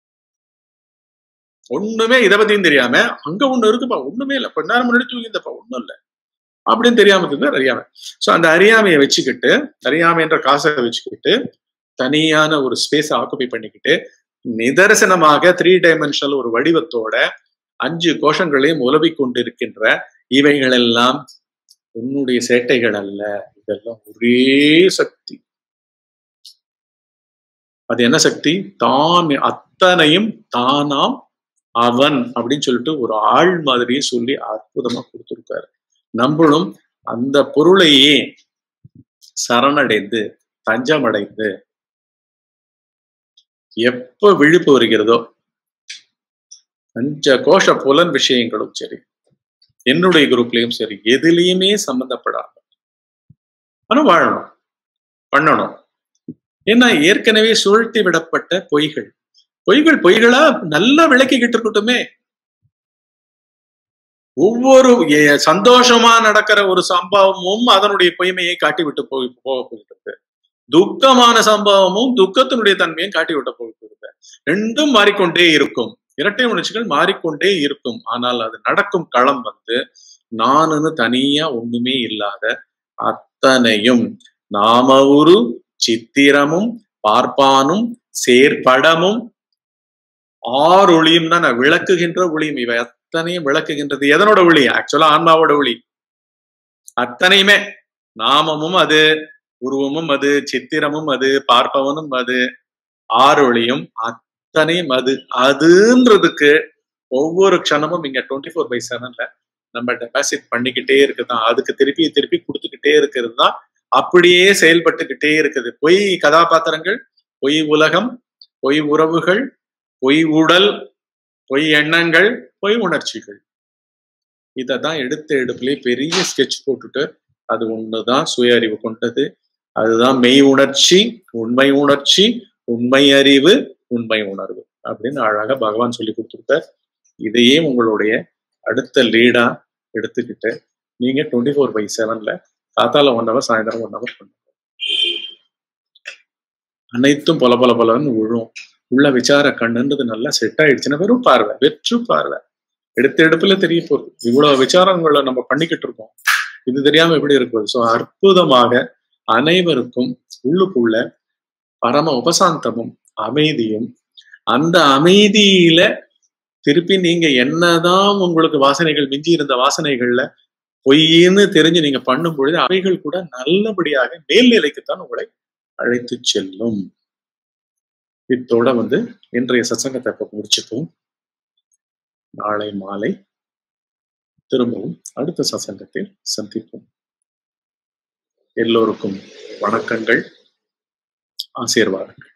ஒண்ணுமே இதை பத்தியும் தெரியாம, அங்க ஒண்ணு இருக்குப்பா, ஒண்ணுமே இல்லை, கொஞ்ச நேரம் முன்னாடி தூங்கிந்தப்பா, ஒண்ணும் இல்லை அப்படின்னு தெரியாம பேர் அறியாம. சோ அந்த அறியாமையை வச்சுக்கிட்டு, அறியாமை என்ற காசை வச்சுக்கிட்டு தனியான ஒரு ஸ்பேஸை ஆக்குபை பண்ணிக்கிட்டு நிதர்சனமாக த்ரீ டைமென்ஷனல் ஒரு வடிவத்தோட அஞ்சு கோஷங்களையும் உலவி கொண்டிருக்கின்ற இவைகள் எல்லாம் உன்னுடைய சேட்டைகள் அல்ல, இதெல்லாம் ஒரே சக்தி. அது என்ன சக்தி? தான் அத்தனையும் தானாம் அவன் அப்படின்னு சொல்லிட்டு ஒரு ஆள் மாதிரியே சொல்லி அற்புதமா கொடுத்திருக்காரு. நம்மளும் அந்த பொருளையே சரணடைந்து தஞ்சமடைந்து எப்ப விழிப்பு வருகிறதோ, பஞ்ச கோஷ புலன் விஷயங்களும் சரி, என்னுடைய குரூப்லயும் சரி, எதுலையுமே சம்பந்தப்படாம ஆனா வாழணும், பண்ணணும். ஏன்னா ஏற்கனவே சுழட்டி விடப்பட்ட பொய்கள், பொய்கள் பொய்களா நல்லா விளக்கிக்கிட்டு இருக்கட்டுமே. ஒவ்வொரு சந்தோஷமா நடக்கிற ஒரு சம்பவமும் அதனுடைய பொய்மையை காட்டி விட்டு போய் போக போகிறது. துக்கமான சம்பவமும் துக்கத்தினுடைய தன்மையும் காட்டி விட்டு போகிறது. ரெண்டும் மாறிக்கொண்டே இருக்கும், இரட்டை உணர்ச்சிகள் மாறிக்கொண்டே இருக்கும். ஆனால் அது நடக்கும் களம் வந்து நானுன்னு தனியா ஒண்ணுமே இல்லாத அத்தனையும் நாம ஒரு சித்திரமும் பார்ப்பானும் சேர்படமும் ஆறு ஒளியும் தான் விளக்குகின்ற ஒளியும். இவை அத்தனையும் விளக்குகின்றது. எதனோட ஒளி? ஆக்சுவலா ஆன்மாவோட ஒளி. அத்தனையுமே நாமமும் அது, உருவமும் அது, சித்திரமும் அது, பார்ப்பவனும் அது, ஆறு ஒளியும் அத்தனையும் அது. அதுன்றதுக்கு ஒவ்வொரு க்ஷணமும் இங்க டுவெண்ட்டி ஃபோர் பை செவன்ல நம்ம டெபாசிட் பண்ணிக்கிட்டே இருக்குதான். அதுக்கு திருப்பி திருப்பி கொடுத்துக்கிட்டே இருக்கிறது தான் அப்படியே செயல்பட்டுக்கிட்டே இருக்குது. பொய் கதாபாத்திரங்கள், பொய் உலகம், பொய் உறவுகள், பொய் உடல், பொய் எண்ணங்கள், பொய் உணர்ச்சிகள். இததான் எடுத்த எடுப்புலயே பெரிய ஸ்கெட்ச் போட்டுட்டு அது ஒண்ணுதான் சுய அறிவு கொண்டது, அதுதான் மெய் உணர்ச்சி, உண்மை உணர்ச்சி, உண்மை அறிவு, உண்மை உணர்வு அப்படின்னு அழகா பகவான் சொல்லி கொடுத்துருக்கார். இதையே உங்களுடைய அடுத்த லீடா எடுத்துக்கிட்டு நீங்க டுவெண்ட்டி ஃபோர் பை செவன்ல காத்தால ஒன் ஹவர் சாயந்தரம் ஒன் ஹவர் பண்ணுங்க. அனைத்தும் பொல பொல பொலன்னு விழும். உள்ள விசார கண்ணுன்றது நல்லா செட் ஆயிடுச்சுன்னா வெறும் பார்வை, வெற்று பார்வை, எடுத்த எடுப்புல தெரிய போகுது. இவ்வளவு விசாரங்களை நம்ம பண்ணிக்கிட்டு இருக்கோம், இது தெரியாம எப்படி இருக்குது? சோ அற்புதமாக அனைவருக்கும் உள்ளுக்குள்ள பரம உபசாந்தமும் அமைதியும், அந்த அமைதியில திருப்பி நீங்க என்னதான் உங்களுக்கு வாசனைகள் மிஞ்சி இருந்த வாசனைகள்ல பொய்ன்னு தெரிஞ்சு நீங்க பண்ணும் பொழுது அவைகள் கூட நல்லபடியாக மேல்நிலைக்குத்தான் உங்களை அழைத்து செல்லும். இத்தோட வந்து இன்றைய சத்சங்கத்தை இப்ப முடிச்சுப்போம். நாளை மாலை திரும்பவும் அடுத்த சத்சங்கத்தில் சந்திப்போம். எல்லோருக்கும் வணக்கங்கள், ஆசீர்வாதங்கள்.